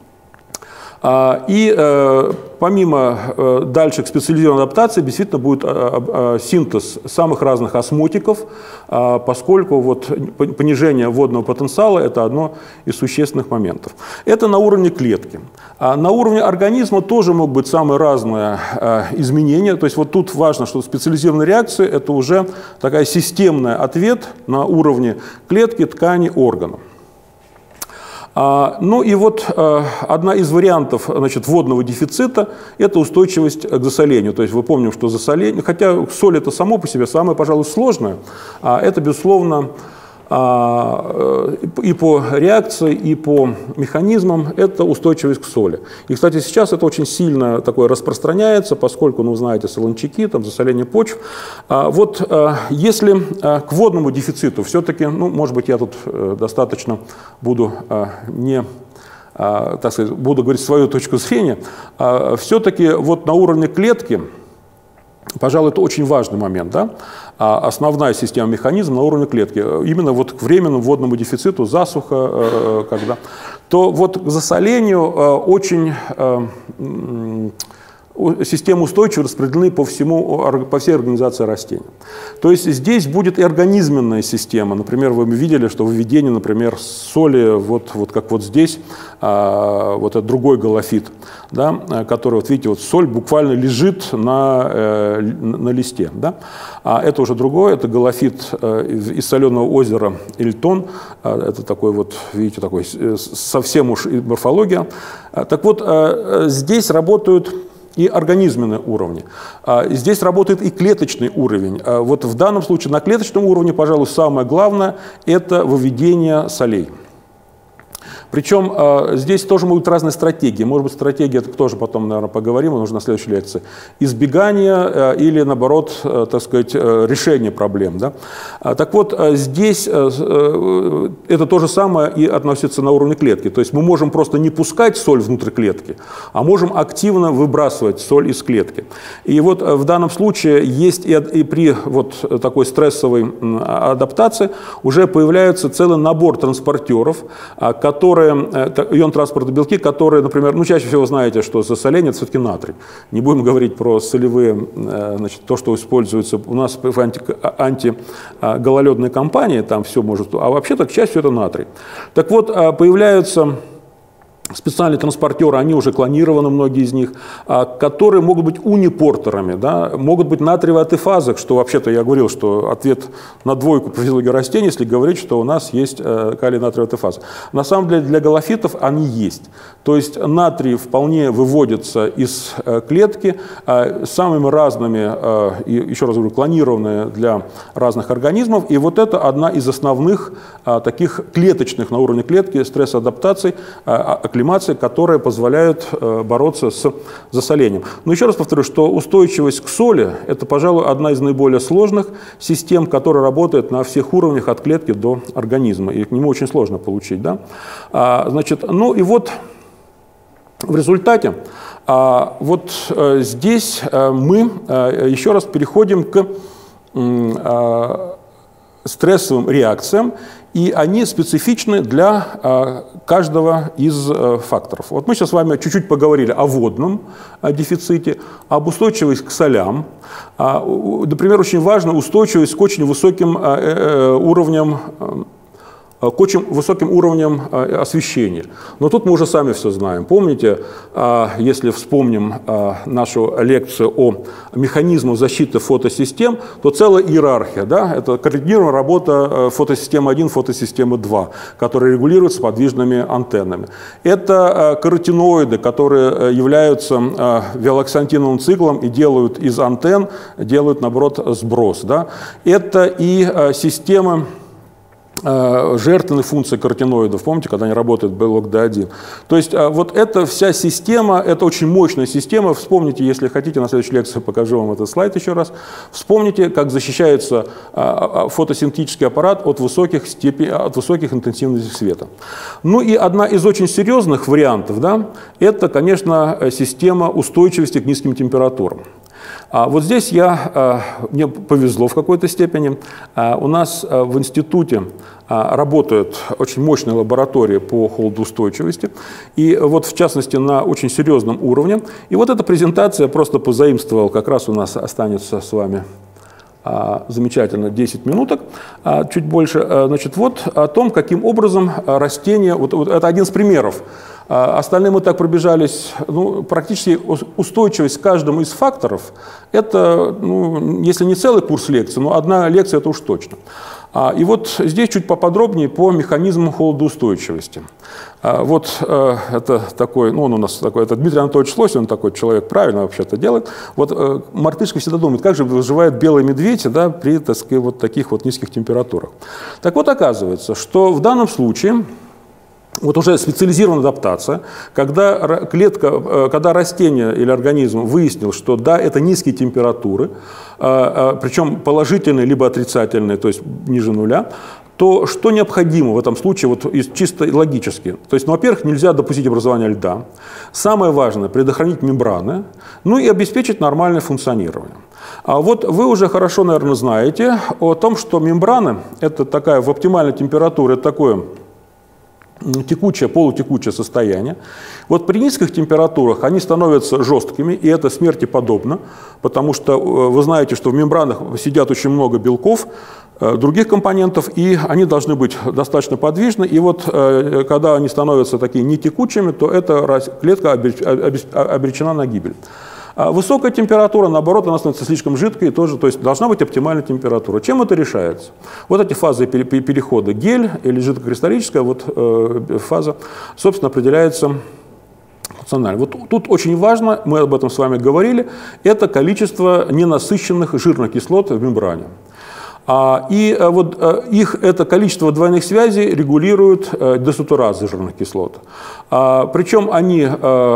И помимо дальше к специализированной адаптации действительно будет синтез самых разных осмотиков, поскольку вот понижение водного потенциала – это одно из существенных моментов. Это на уровне клетки. На уровне организма тоже могут быть самые разные изменения. То есть вот тут важно, что специализированная реакция – это уже такая системный ответ на уровне клетки, ткани, органов. Ну и вот одна из вариантов, значит, водного дефицита – это устойчивость к засолению. То есть мы помним, что засоление, хотя соль – это само по себе самое, пожалуй, сложное, это, безусловно, и по реакции, и по механизмам – это устойчивость к соли. И, кстати, сейчас это очень сильно такое распространяется, поскольку, ну, знаете, солончаки, там, засоление почв. Вот если к водному дефициту все-таки, ну, может быть, я тут достаточно буду так сказать, буду говорить свою точку зрения, все-таки вот на уровне клетки, пожалуй, это очень важный момент, да? Основная система механизма на уровне клетки, именно вот к временному водному дефициту, засуха, когда, то вот к засолению очень системы устойчиво распределены по всей организации растений. То есть здесь будет и организменная система. Например, вы видели, что выведение, например, соли, вот как вот здесь, вот этот другой галофит, да, который, вот видите, вот соль буквально лежит на листе. Да? Это уже другое, это галофит из соленого озера Ильтон. Это такой вот, видите, такой совсем уж морфология. Так вот, здесь работают и организменные уровни. Здесь работает и клеточный уровень. Вот в данном случае на клеточном уровне, пожалуй, самое главное – это выведение солей. Причем здесь тоже могут быть разные стратегии. Может быть, стратегия, это тоже потом, наверное, поговорим, нужно на следующей лекции. Избегание или, наоборот, так сказать, решение проблем. Да? Так вот, здесь это то же самое и относится на уровне клетки. То есть мы можем просто не пускать соль внутрь клетки, а можем активно выбрасывать соль из клетки. И вот в данном случае есть и при вот такой стрессовой адаптации уже появляется целый набор транспортеров, которые ионотранспортные белки, которые, например, ну, чаще всего знаете, что засоление – это все-таки натрий. Не будем говорить про солевые, значит, то, что используется у нас в антигололедной кампании, там все может, а вообще-то, к счастью, это натрий. Так вот, появляются специальные транспортеры, они уже клонированы, многие из них, которые могут быть унипортерами, да, могут быть натриевый атефазок, что вообще-то я говорил, что ответ на двойку по физиологии растений, если говорить, что у нас есть калий-натриевый атефаз. На самом деле для галофитов они есть. То есть натрий вполне выводится из клетки самыми разными, еще раз говорю, клонированные для разных организмов. И вот это одна из основных таких клеточных на уровне клетки стресс-адаптаций, акклимации, которые позволяют бороться с засолением. Но еще раз повторю, что устойчивость к соли – это, пожалуй, одна из наиболее сложных систем, которая работает на всех уровнях от клетки до организма. И к нему очень сложно получить. Да? Значит, ну и вот в результате вот здесь мы еще раз переходим к стрессовым реакциям, и они специфичны для каждого из факторов. Вот мы сейчас с вами чуть-чуть поговорили о водном дефиците, об устойчивости к солям. Например, очень важна устойчивость к очень высоким уровням освещения. Но тут мы уже сами все знаем. Помните, если вспомним нашу лекцию о механизмах защиты фотосистем, то целая иерархия. Да? Это координированная работа фотосистемы 1, фотосистемы 2, которые регулируются подвижными антеннами. Это каротиноиды, которые являются виолоксантиновым циклом и делают из антенн, делают, наоборот, сброс. Да? Это и системы жертвенной функции каротиноидов, помните, когда они работают белок D1. То есть вот эта вся система, это очень мощная система. Вспомните, если хотите, на следующей лекции покажу вам этот слайд еще раз. Вспомните, как защищается фотосинтетический аппарат от высоких интенсивностей света. Ну и одна из очень серьезных вариантов, да, это, конечно, система устойчивости к низким температурам. Вот здесь мне повезло в какой-то степени. У нас в институте работают очень мощные лаборатории по холодоустойчивости. И вот в частности на очень серьезном уровне. И вот эта презентация просто позаимствовал, как раз у нас останется с вами замечательно 10 минуток, чуть больше. Значит, вот о том, каким образом растения, вот это один из примеров. Остальные мы так пробежались, ну, практически устойчивость к каждому из факторов, это, ну, если не целый курс лекций, но одна лекция это уж точно. И вот здесь чуть поподробнее по механизмам холодоустойчивости. Вот это такой, ну он у нас такой, это Дмитрий Анатольевич Лосин, он такой человек, правильно вообще-то делает. Вот мартышка всегда думает, как же выживает белый медведь, да, при, так сказать, вот таких вот низких температурах. Так вот оказывается, что в данном случае вот уже специализированная адаптация, когда когда растение или организм выяснил, что да, это низкие температуры, причем положительные либо отрицательные, то есть ниже нуля, то что необходимо в этом случае, вот чисто логически? То есть, ну, во-первых, нельзя допустить образования льда. Самое важное – предохранить мембраны, ну и обеспечить нормальное функционирование. А вот вы уже хорошо, наверное, знаете о том, что мембраны – это такая в оптимальной температуре, это такое текучее, полутекучее состояние. Вот при низких температурах они становятся жесткими, и это смерти подобно, потому что вы знаете, что в мембранах сидят очень много белков, других компонентов, и они должны быть достаточно подвижны. И вот когда они становятся такими нетекучими, то эта клетка обречена на гибель. Высокая температура, наоборот, она становится слишком жидкой, тоже, то есть должна быть оптимальная температура. Чем это решается? Вот эти фазы перехода гель или жидкокристаллическая вот, фаза, собственно, определяется функционально. Вот тут очень важно, мы об этом с вами говорили, это количество ненасыщенных жирных кислот в мембране. И вот это количество двойных связей регулирует десатуразы жирных кислот. Причем они,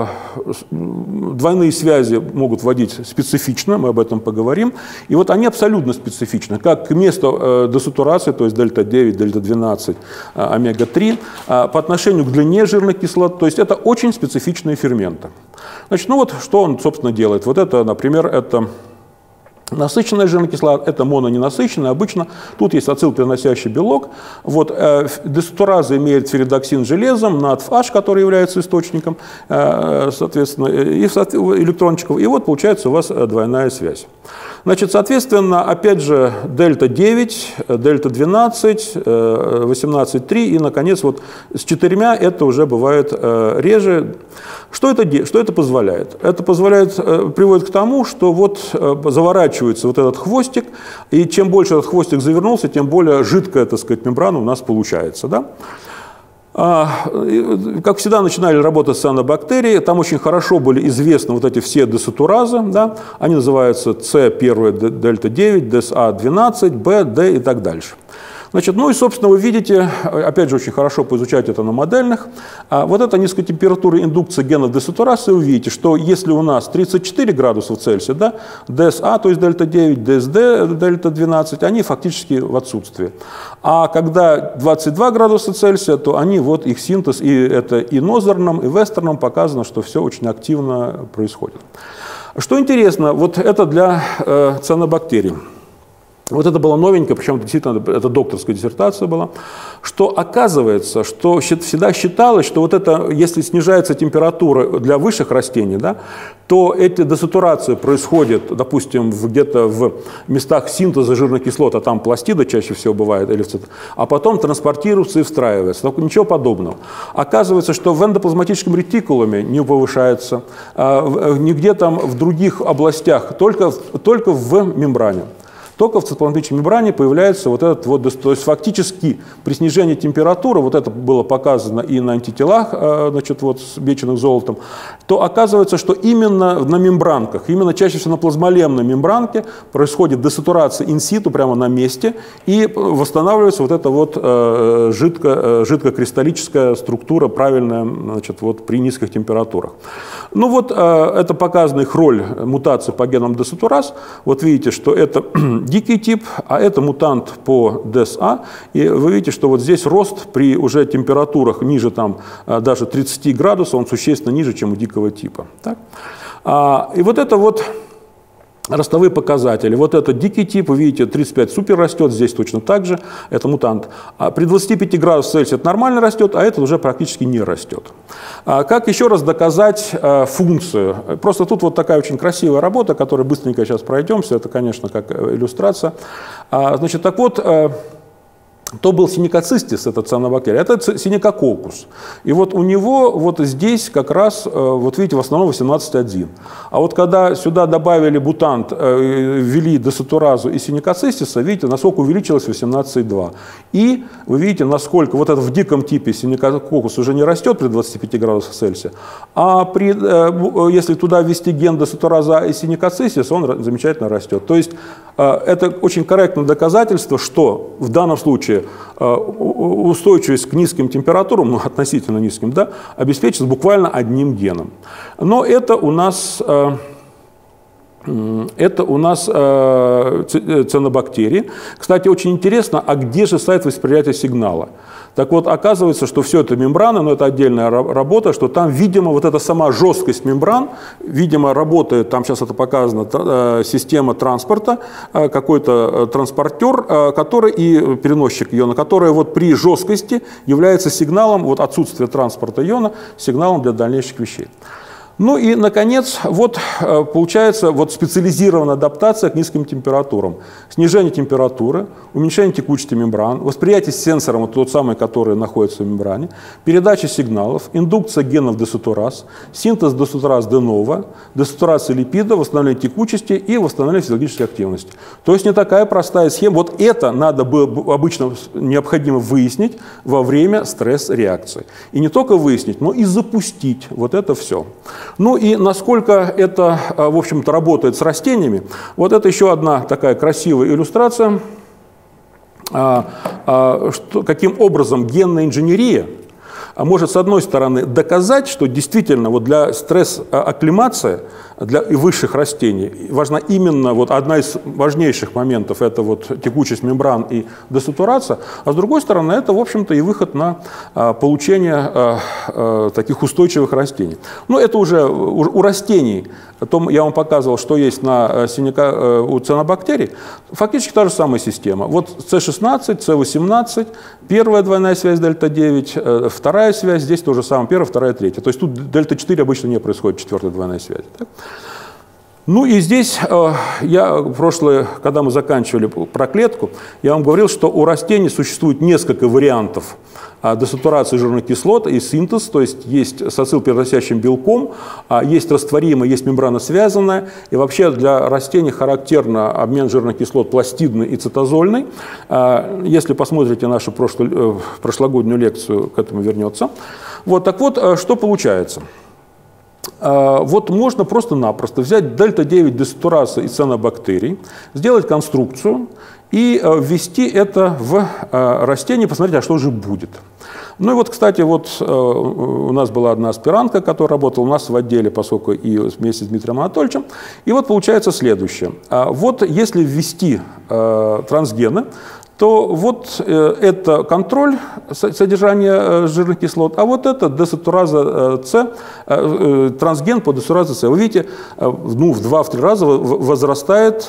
двойные связи могут вводить специфично, мы об этом поговорим. И вот они абсолютно специфичны, как к месту десатурации, то есть дельта-9, дельта-12, омега-3, по отношению к длине жирных кислот, то есть это очень специфичные ферменты. Значит, ну вот что он, собственно, делает. Вот это, например, это Насыщенная жирная кислота – это мононенасыщенная. Обычно тут есть ацилпереносящий белок. Вот, десатураза имеет ферридоксин с железом, НАДФ-H, который является источником, соответственно, электрончиков. И вот получается у вас двойная связь. Значит, соответственно, опять же, дельта-9, дельта-12, 18,3 и, наконец, вот с 4 это уже бывает реже. Что это позволяет? Это приводит к тому, что вот заворачивается вот этот хвостик, и чем больше этот хвостик завернулся, тем более жидкая, так сказать, мембрана у нас получается. Да? Как всегда, начинали работать с цианобактерией, там очень хорошо были известны вот эти все десатуразы, да? Они называются С1, дельта-9, ДСА-12, Б, Д и так дальше. Значит, ну и, собственно, вы видите, опять же, очень хорошо поизучать это на модельных, вот эта низкотемпературная индукция генов десатурации, вы увидите, что если у нас 34 градуса Цельсия, да, ДСА, то есть дельта-9, ДСД, дельта-12, они фактически в отсутствии. А когда 22 градуса Цельсия, то они, вот их синтез, и это и Нозерном, и Вестерном показано, что все очень активно происходит. Что интересно, вот это для цианобактерий. Вот это было новенькое, причем действительно это докторская диссертация была, что оказывается, что всегда считалось, что вот это, если снижается температура для высших растений, да, то эти десатурации происходят, допустим, где-то в местах синтеза жирных кислот, а там пластида чаще всего бывает, а потом транспортируется и встраивается. Но ничего подобного. Оказывается, что в эндоплазматическом ретикулуме не повышается, нигде там в других областях, только в мембране. Только в цитоплазматической мембране появляется вот этот вот, то есть фактически при снижении температуры, вот это было показано и на антителах, значит, вот смеченных золотом, то оказывается, что именно на мембранках, именно чаще всего на плазмолемной мембранке происходит десатурация инситу прямо на месте и восстанавливается вот эта вот жидкокристаллическая структура правильная, значит, вот при низких температурах. Ну вот это показана их роль мутации по генам десатураз. Вот видите, что это дикий тип, а это мутант по ДСА. И вы видите, что вот здесь рост при уже температурах ниже там, даже 30 градусов, он существенно ниже, чем у дикого типа. Так? И вот это вот ростовые показатели. Вот это дикий тип, вы видите, 35 супер растет, здесь точно так же, это мутант. А при 25 градусах Цельсия это нормально растет, а этот уже практически не растет. Как еще раз доказать функцию? Просто тут вот такая очень красивая работа, которой быстренько сейчас пройдемся, это, конечно, как иллюстрация. Значит, так вот, то был синекоцистис, это цианобактерия, это синекококус. И вот у него вот здесь как раз, вот видите, в основном 18,1. А вот когда сюда добавили бутант, ввели десатуразу и синекоцистиса, видите, насколько увеличилось 18,2. И вы видите, насколько вот это в диком типе синекококус уже не растет при 25 градусах Цельсия, а если туда ввести ген десатураза и синекоцистис, он замечательно растет. То есть это очень корректное доказательство, что в данном случае устойчивость к низким температурам, ну, относительно низким, да, обеспечится буквально одним геном. Но это у нас цианобактерии. Кстати, очень интересно, а где же сайт восприятия сигнала? Так вот, оказывается, что все это мембраны, но это отдельная работа, что там, видимо, вот эта сама жесткость мембран, видимо, работает, там сейчас это показано, система транспорта, какой-то транспортер, который и переносчик иона, который вот при жесткости является сигналом, вот отсутствие транспорта иона, сигналом для дальнейших вещей. Ну и, наконец, вот получается вот специализированная адаптация к низким температурам. Снижение температуры, уменьшение текучести мембран, восприятие сенсором, вот тот самый, который находится в мембране, передача сигналов, индукция генов десатураз, синтез десатураз де-ново, десатурация липидов, восстановление текучести и восстановление физиологической активности. То есть не такая простая схема. Вот это надо было обычно необходимо выяснить во время стресс-реакции. И не только выяснить, но и запустить вот это все. Ну и насколько это, в общем-то, работает с растениями, вот это еще одна такая красивая иллюстрация, каким образом генная инженерия может, с одной стороны, доказать, что действительно вот для стресс-акклимации для и высших растений важна именно вот одна из важнейших моментов – это вот текучесть мембран и десатурация, а с другой стороны, это, в общем-то, и выход на получение таких устойчивых растений. Но это уже у растений, я вам показывал, что есть у цианобактерий, фактически та же самая система. Вот С16, С18, первая двойная связь дельта-9, вторая связь, здесь то же самое, первая, вторая, третья. То есть тут дельта-4 обычно не происходит, четвертая двойная связь. Так? Ну и здесь когда мы заканчивали про клетку, я вам говорил, что у растений существует несколько вариантов десатурации жирных кислот и синтез, то есть есть с ацетилпереносящим белком, есть растворимое, есть мембраносвязанное, и вообще для растений характерно обмен жирных кислот пластидный и цитозольный. Если посмотрите нашу прошлогоднюю лекцию, к этому вернется. Вот, так вот, что получается? Вот можно просто-напросто взять дельта-9 десатурации из цианобактерий, сделать конструкцию и ввести это в растение, посмотреть, а что же будет. Ну и вот, кстати, вот у нас была одна аспирантка, которая работала у нас в отделе, поскольку и вместе с Дмитрием Анатольевичем. И вот получается следующее. Вот если ввести трансгены, то вот это контроль содержания жирных кислот, а вот это десатураза С, трансген по десатуразе С. Вы видите, ну, в 2-3 раза возрастает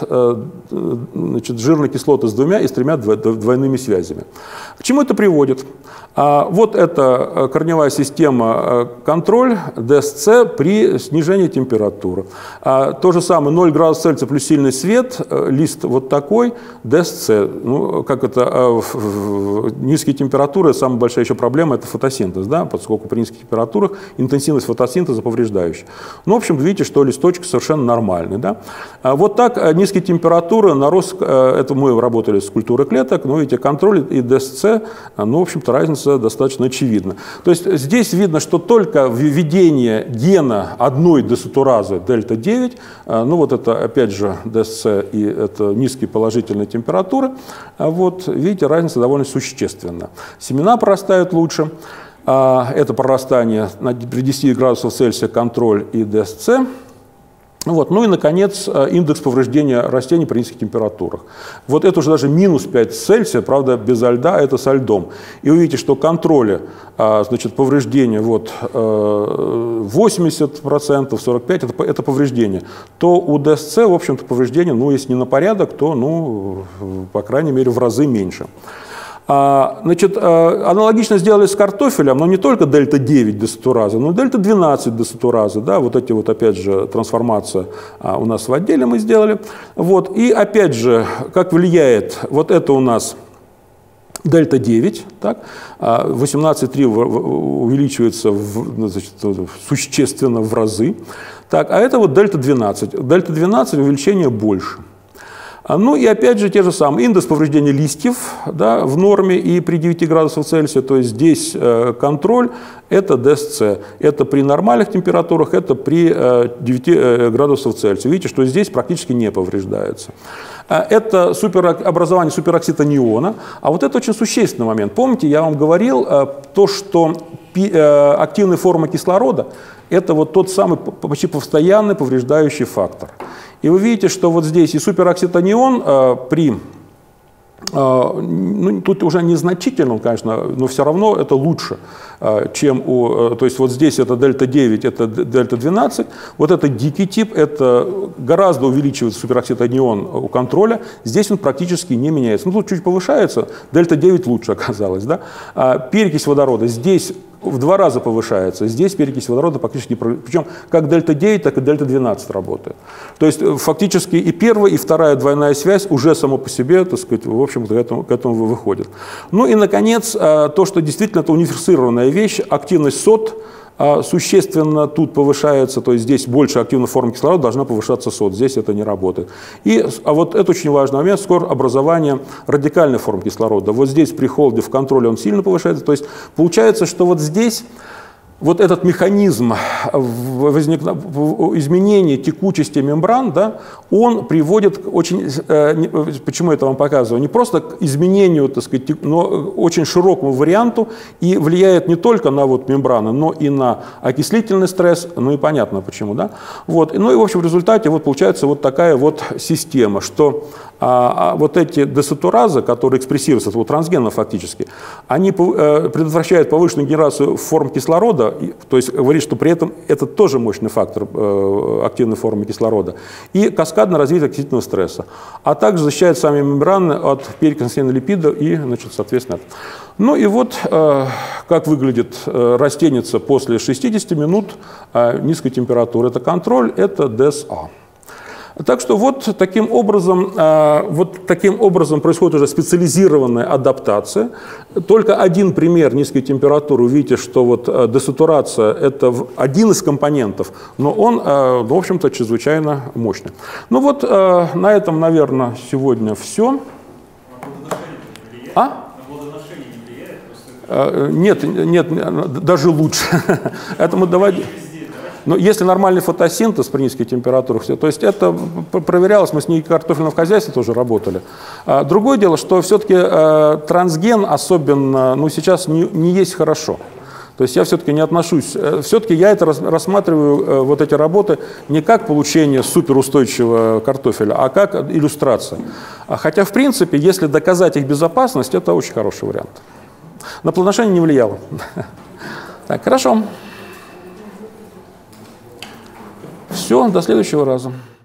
жирные кислоты с 2 и с 3 двойными связями. К чему это приводит? Вот это корневая система контроль ДСЦ при снижении температуры. То же самое 0 градусов Цельсия плюс сильный свет, лист вот такой, ДСЦ. Ну, как это низкие температуры, самая большая еще проблема – это фотосинтез, да, поскольку при низких температурах интенсивность фотосинтеза повреждающая. Ну, в общем, видите, что листочек совершенно нормальный. Да? Вот так низкие температуры, нарост, это мы работали с культурой клеток, но видите, контроль и ДСЦ, ну, в общем-то, разница достаточно очевидна. То есть здесь видно, что только введение гена одной десатуразы дельта-9, ну вот это опять же ДСЦ и это низкие положительные температуры, вот видите, разница довольно существенна. Семена прорастают лучше, это прорастание при 10 градусах Цельсия контроль и ДСЦ. Вот. Ну и, наконец, индекс повреждения растений при низких температурах. Вот это уже даже минус 5 Цельсия, правда, без льда, это со льдом. И вы видите, что контроле, значит, повреждения вот, 80%, 45% это повреждение. То у ДСЦ, в общем-то, повреждения, ну, если не на порядок, то, ну, по крайней мере, в разы меньше. Значит, аналогично сделали с картофелем, но не только дельта-9 десатуразы, но и дельта-12 десатуразы. Да, вот эти вот, опять же, трансформация у нас в отделе мы сделали. Вот. И опять же, как влияет, вот это у нас дельта-9, 18,3 увеличивается значит, существенно в разы. Так, а это вот дельта-12. Дельта-12 увеличение больше. Ну и опять же те же самые. Индекс повреждения листьев, да, в норме и при 9 градусах Цельсия, то есть здесь контроль, это ДСЦ. Это при нормальных температурах, это при 9 градусах Цельсия. Видите, что здесь практически не повреждается. Это образование супероксид-аниона. А вот это очень существенный момент. Помните, я вам говорил то, что активная форма кислорода – это вот тот самый почти постоянный повреждающий фактор. И вы видите, что вот здесь и супероксид-анион ну, тут уже незначительно, конечно, но все равно это лучше, чем то есть вот здесь это дельта-9, это дельта-12, вот это дикий тип, это гораздо увеличивается супероксид-анион у контроля, здесь он практически не меняется. Ну, тут чуть повышается, дельта-9 лучше оказалось, да? Перекись водорода здесь в 2 раза повышается, здесь перекись водорода практически не повышается. Причем как дельта-9, так и дельта-12 работает. То есть фактически и первая, и вторая двойная связь уже само по себе, так сказать, в общем-то, к этому выходит. Ну и, наконец, то, что действительно это унифицированная вещь, активность СОД существенно тут повышается, то есть здесь больше активной формы кислорода должна повышаться СОД, здесь это не работает. А вот это очень важный момент, скоро образование радикальной формы кислорода. Вот здесь при холоде в контроле он сильно повышается, то есть получается, что вот здесь вот этот механизм изменение текучести мембран, да, он приводит к очень, почему это вам показываю, не просто к изменению, так сказать, но очень широкому варианту и влияет не только на вот мембраны, но и на окислительный стресс, ну и понятно почему, да. Вот. Ну и в общем в результате вот получается вот такая вот система, что вот эти десатуразы, которые экспрессируются, вот трансгены фактически, они предотвращают повышенную генерацию форм кислорода, то есть говорит, что при этом это тоже мощный фактор активной формы кислорода, и каскадное развитие окислительного стресса, а также защищает сами мембраны от перекисного липида и, значит, соответственно. Ну и вот как выглядит растеница после 60 минут низкой температуры. Это контроль, это DSA. Так что вот таким образом происходит уже специализированная адаптация. Только один пример низкой температуры. Вы видите, что вот десатурация – это один из компонентов, но он, в общем-то, чрезвычайно мощный. Ну вот на этом, наверное, сегодня все. Нет, даже лучше. Это мы давайте. Но если нормальный фотосинтез при низких температурах, то есть это проверялось, мы с ней в картофельном хозяйстве тоже работали. Другое дело, что все-таки трансген особенно, ну, сейчас не есть хорошо. То есть я все-таки не отношусь, все-таки я это рассматриваю, вот эти работы, не как получение суперустойчивого картофеля, а как иллюстрация. Хотя, в принципе, если доказать их безопасность, это очень хороший вариант. На плодоношение не влияло. Так, хорошо. Все, до следующего раза.